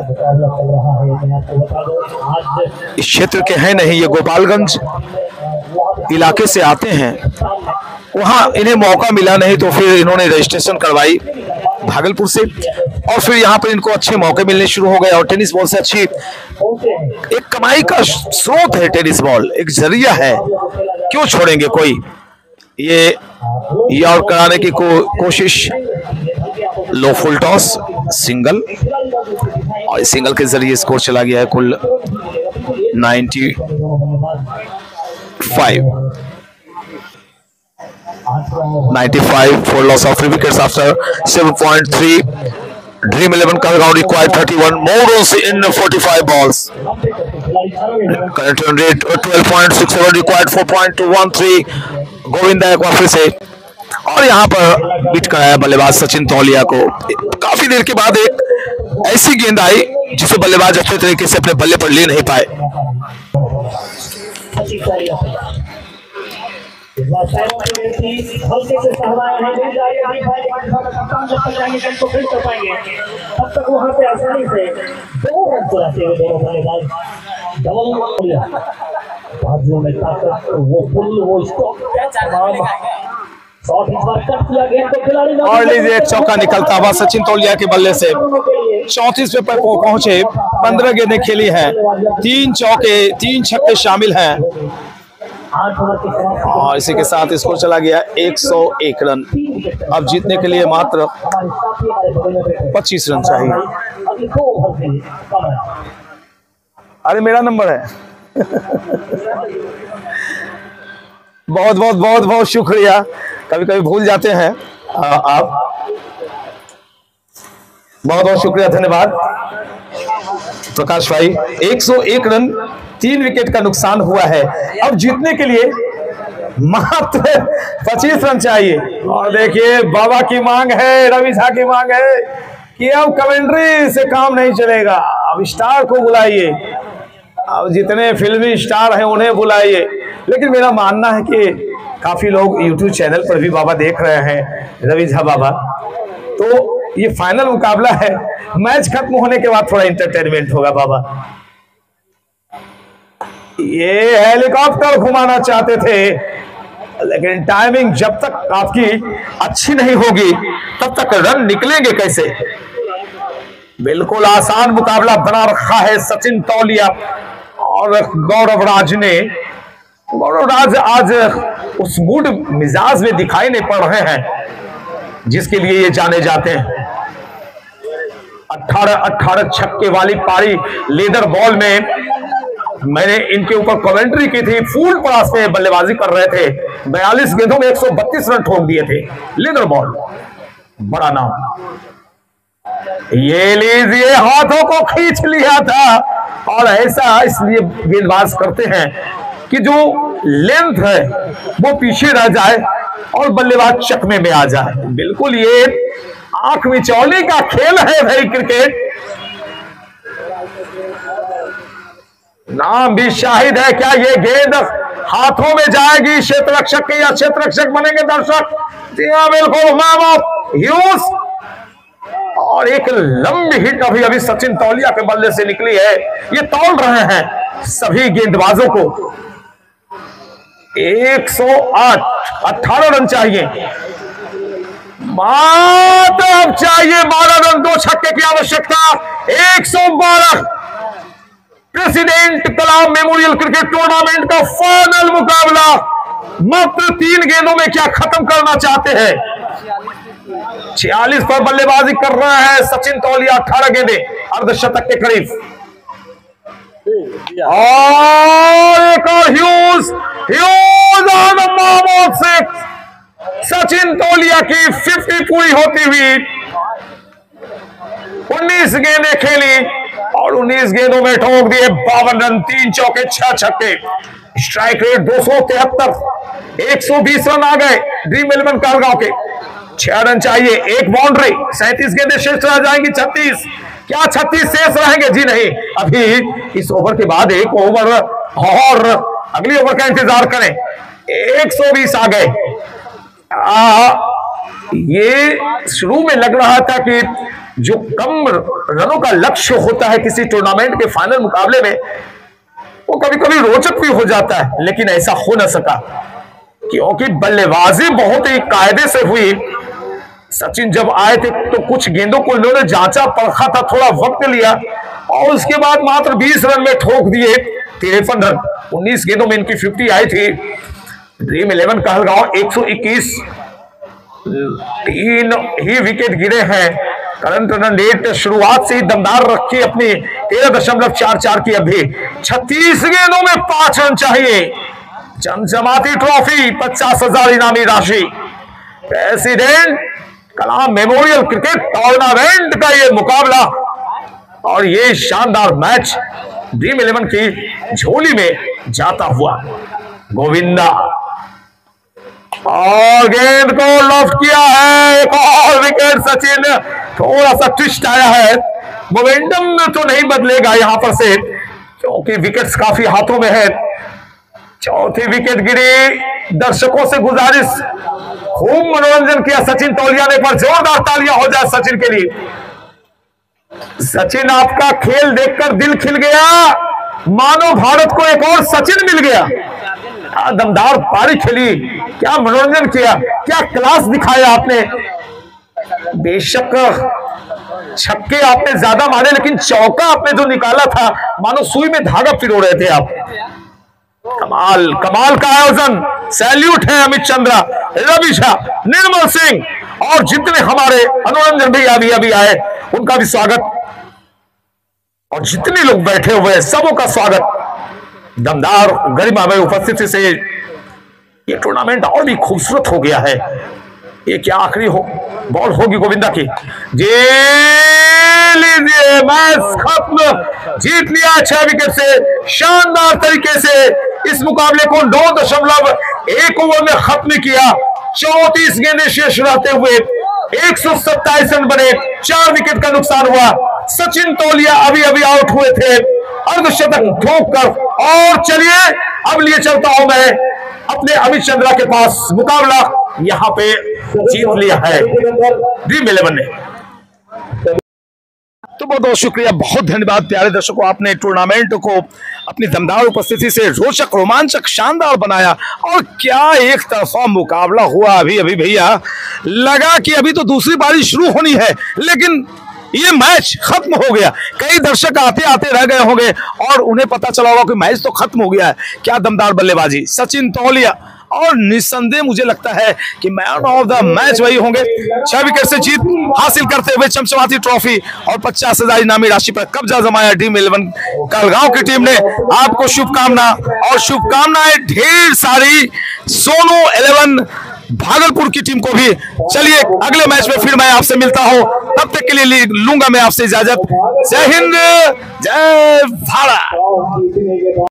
इस क्षेत्र के हैं नहीं, ये गोपालगंज इलाके से आते हैं, वहां इन्हें मौका मिला नहीं तो फिर इन्होंने रजिस्ट्रेशन करवाई भागलपुर से और फिर यहाँ पर इनको अच्छे मौके मिलने शुरू हो गए। और टेनिस बॉल से अच्छी एक कमाई का स्रोत है, टेनिस बॉल एक जरिया है, क्यों छोड़ेंगे कोई। ये ये और कराने की को, कोशिश, लो फुल टॉस सिंगल, और सिंगल के जरिए स्कोर चला गया है कुल ninety five ninety-five for loss of three wickets after seven point three. Dream eleven Kalgaon required thirty-one more runs in forty-five balls. Current run rate twelve point six seven, required four point one three. Govinda एक बार फिर से और यहाँ पर beat कराया बल्लेबाज सचिन तौलिया को। काफी देर के बाद एक ऐसी गेंद आई जिसे बल्लेबाज अच्छे तरीके से अपने बल्ले पर ले नहीं पाए। तब तक वहां पे आसानी से दो रन चलाते हुए दोनों बल्लेबाज बाजुओं में ताकत, वो पुल, वो स्टॉक शॉट इस बार कट किया गया तो खिलाड़ी और लीजिए एक चौका निकलता हुआ सचिन तौलिया के बल्ले से चौंतीस पे पहुंचे, पंद्रह गेंदें खेली हैं, तीन चौके तीन छक्के शामिल हैं और इसी के साथ स्कोर चला गया एक सौ एक रन। अब जीतने के लिए मात्र पच्चीस रन चाहिए। अरे मेरा नंबर है। बहुत बहुत बहुत बहुत शुक्रिया, कभी कभी भूल जाते हैं आ, आप। बहुत बहुत शुक्रिया, धन्यवाद प्रकाश भाई। एक सौ एक रन, तीन विकेट का नुकसान हुआ है। अब जीतने के लिए मात्र पच्चीस रन चाहिए और देखिए बाबा की मांग है, रवि झा की मांग है कि अब कमेंट्री से काम नहीं चलेगा, अब स्टार को बुलाइए, अब जितने फिल्मी स्टार हैं उन्हें बुलाइए। लेकिन मेरा मानना है कि काफी लोग यूट्यूब चैनल पर भी बाबा देख रहे हैं, रवि झा बाबा। तो ये फाइनल मुकाबला है, मैच खत्म होने के बाद थोड़ा इंटरटेनमेंट होगा बाबा। ये हेलीकॉप्टर घुमाना चाहते थे, लेकिन टाइमिंग जब तक आपकी अच्छी नहीं होगी तब तक रन निकलेंगे कैसे। बिल्कुल आसान मुकाबला बना रखा है सचिन तौलिया और गौरव राज ने। गौरव राज आज उस मूड मिजाज में दिखाई नहीं पड़ रहे हैं जिसके लिए ये जाने जाते हैं। अठारह अठारह छक्के वाली पारी लेदर बॉल में मैंने इनके ऊपर कमेंट्री की थी, फुल पास में बल्लेबाजी कर रहे थे, बयालीस गेंदों में एक सौ बत्तीस रन ठोक दिए थे। लेदर बॉल बड़ा नाम। ये लीजिए, हाथों को खींच लिया था, और ऐसा इसलिए गेंदबाज करते हैं कि जो लेंथ है वो पीछे रह जाए और बल्लेबाज चकमे में आ जाए। बिल्कुल ये आंख मिचौली का खेल है भाई क्रिकेट। नाम भी शाहिद है, क्या ये गेंद हाथों में जाएगी क्षेत्र रक्षक के, या क्षेत्र रक्षक बनेंगे दर्शक? जी हाँ बिल्कुल, महमूद ह्यूज। और एक लंबी हिट अभी अभी सचिन तौलिया के बल्ले से निकली है। ये तौल रहे हैं सभी गेंदबाजों को। एक सौ आठ, अठारह रन चाहिए, मात्र अब चाहिए बारह रन, दो छक्के की आवश्यकता। एक सौ बारह। President Kalam memorial cricket tournament का फाइनल मुकाबला मात्र तीन गेंदों में क्या खत्म करना चाहते हैं। छियालीस पर बल्लेबाजी कर रहा है सचिन तौलिया, अठारह गेंदे अर्धशतक के करीब। और एक और ह्यूज, ह्यूज और महमूद से सचिन तौलिया की पचास पूरी होती हुई। उन्नीस गेंदें खेली और उन्नीस गेंदों में ठोक दिए बावन रन, तीन चौके छह छक्के। स्ट्राइक रेट दो सौ तिहत्तर, एक सौ बीस रन आ गए ड्रीम इलेवन कारगांव के। छह रन चाहिए, एक बाउंड्री, सैंतीस गेंदें शेष रह जाएंगी। छत्तीस, क्या छत्तीस शेष रहेंगे? जी नहीं, अभी इस ओवर के बाद एक ओवर और अगली ओवर का इंतजार करें। एक सौ बीस आ गए। आ, ये शुरू में लग रहा था कि जो कम रनों का लक्ष्य होता है किसी टूर्नामेंट के फाइनल मुकाबले में, वो कभी कभी रोचक भी हो जाता है, लेकिन ऐसा हो न सका क्योंकि बल्लेबाजी बहुत ही कायदे से हुई। सचिन जब आए थे तो कुछ गेंदों को इन्होंने जांचा परखा था, थोड़ा वक्त लिया और उसके बाद मात्र बीस रन में ठोक दिए तिरपन रन। उन्नीस गेंदों में इनकी पचास आई थी। ड्रीम इलेवन कहलगांव एक सौ इक्कीस, तीन ही विकेट गिरे हैं। करंट रन रेट शुरुआत से ही दमदार रखी अपनी, तेरह दशमलव चार चार की। अभी छत्तीस गेंदों में पांच रन चाहिए। चमचमाती ट्रॉफी, पचास हजार इनामी राशि। President Kalam memorial cricket tournament का ये मुकाबला और ये शानदार मैच ड्रीम इलेवन की झोली में जाता हुआ। गोविंदा और गेंद को लॉफ्ट किया है, एक और विकेट सचिन। थोड़ा सा ट्विस्ट आया है, मोमेंटम तो नहीं बदलेगा यहां पर से क्योंकि विकेट्स काफी हाथों में है। चौथी विकेट गिरी। दर्शकों से गुजारिश, खूब मनोरंजन किया सचिन तौलिया ने, पर जोरदार तालियां हो जाए सचिन के लिए। सचिन, आपका खेल देखकर दिल खिल गया, मानो भारत को एक और सचिन मिल गया। क्या दमदार पारी खेली, क्या मनोरंजन किया, क्या क्लास दिखाया आपने। बेशक छक्के आपने ज्यादा मारे, लेकिन चौका आपने जो निकाला था मानो सुई में धागा पिरो रहे थे आप। कमाल कमाल का आयोजन। सैल्यूट है अमित चंद्रा, रवि झा, निर्मल सिंह और जितने हमारे अनुरंजन भैया अभी अभी आए उनका भी स्वागत, और जितने लोग बैठे हुए हैं सबों का स्वागत। दमदार गरिमामय उपस्थिति से ये टूर्नामेंट और भी खूबसूरत हो गया है। ये क्या आखिरी हो बॉल होगी गोविंदा की। जे लीजिए, मैच खत्म, जीत लिया छह विकेट से शानदार तरीके से। इस मुकाबले को दो दशमलव एक ओवर में खत्म किया। चौंतीस गेंदें शेष रहते हुए एक सौ सत्ताईस रन बने, चार विकेट का नुकसान हुआ। सचिन तौलिया अभी अभी आउट हुए थे अर्धशतक ठोक कर। और चलिए अब लिए चलता हूं मैं अपने अमित चंद्रा के पास मुकाबला यहाँ पे जीत लिया है ड्रीम इलेवन ने। तो बहुत बहुत शुक्रिया, बहुत धन्यवाद प्यारे दर्शकों, आपने टूर्नामेंट को अपनी दमदार उपस्थिति से रोचक, रोमांचक, शानदार बनाया। और क्या एक तरफा मुकाबला हुआ अभी अभी भैया, लगा कि अभी तो दूसरी पारी शुरू होनी है, लेकिन ये मैच खत्म हो गया। कई दर्शक आते आते रह गए होंगे और उन्हें पता चला होगा कि मैच तो खत्म हो गया है। क्या दमदार बल्लेबाजी, सचिन तौलिया, और निस्संदेह मुझे लगता है कि मैन ऑफ द मैच वही होंगे। छह विकेट से जीत हासिल करते हुए चमचमाती ट्रॉफी और पचास हजार इनामी राशि पर कब्जा जमाया ड्रीम इलेवन कलगांव की टीम ने। आपको शुभकामना और शुभकामनाएं ढेर सारी सोनो इलेवन भागलपुर की टीम को भी। चलिए अगले मैच में फिर मैं आपसे मिलता हूं, तब तक के लिए लूंगा मैं आपसे इजाजत। जय हिंद, जय भारत।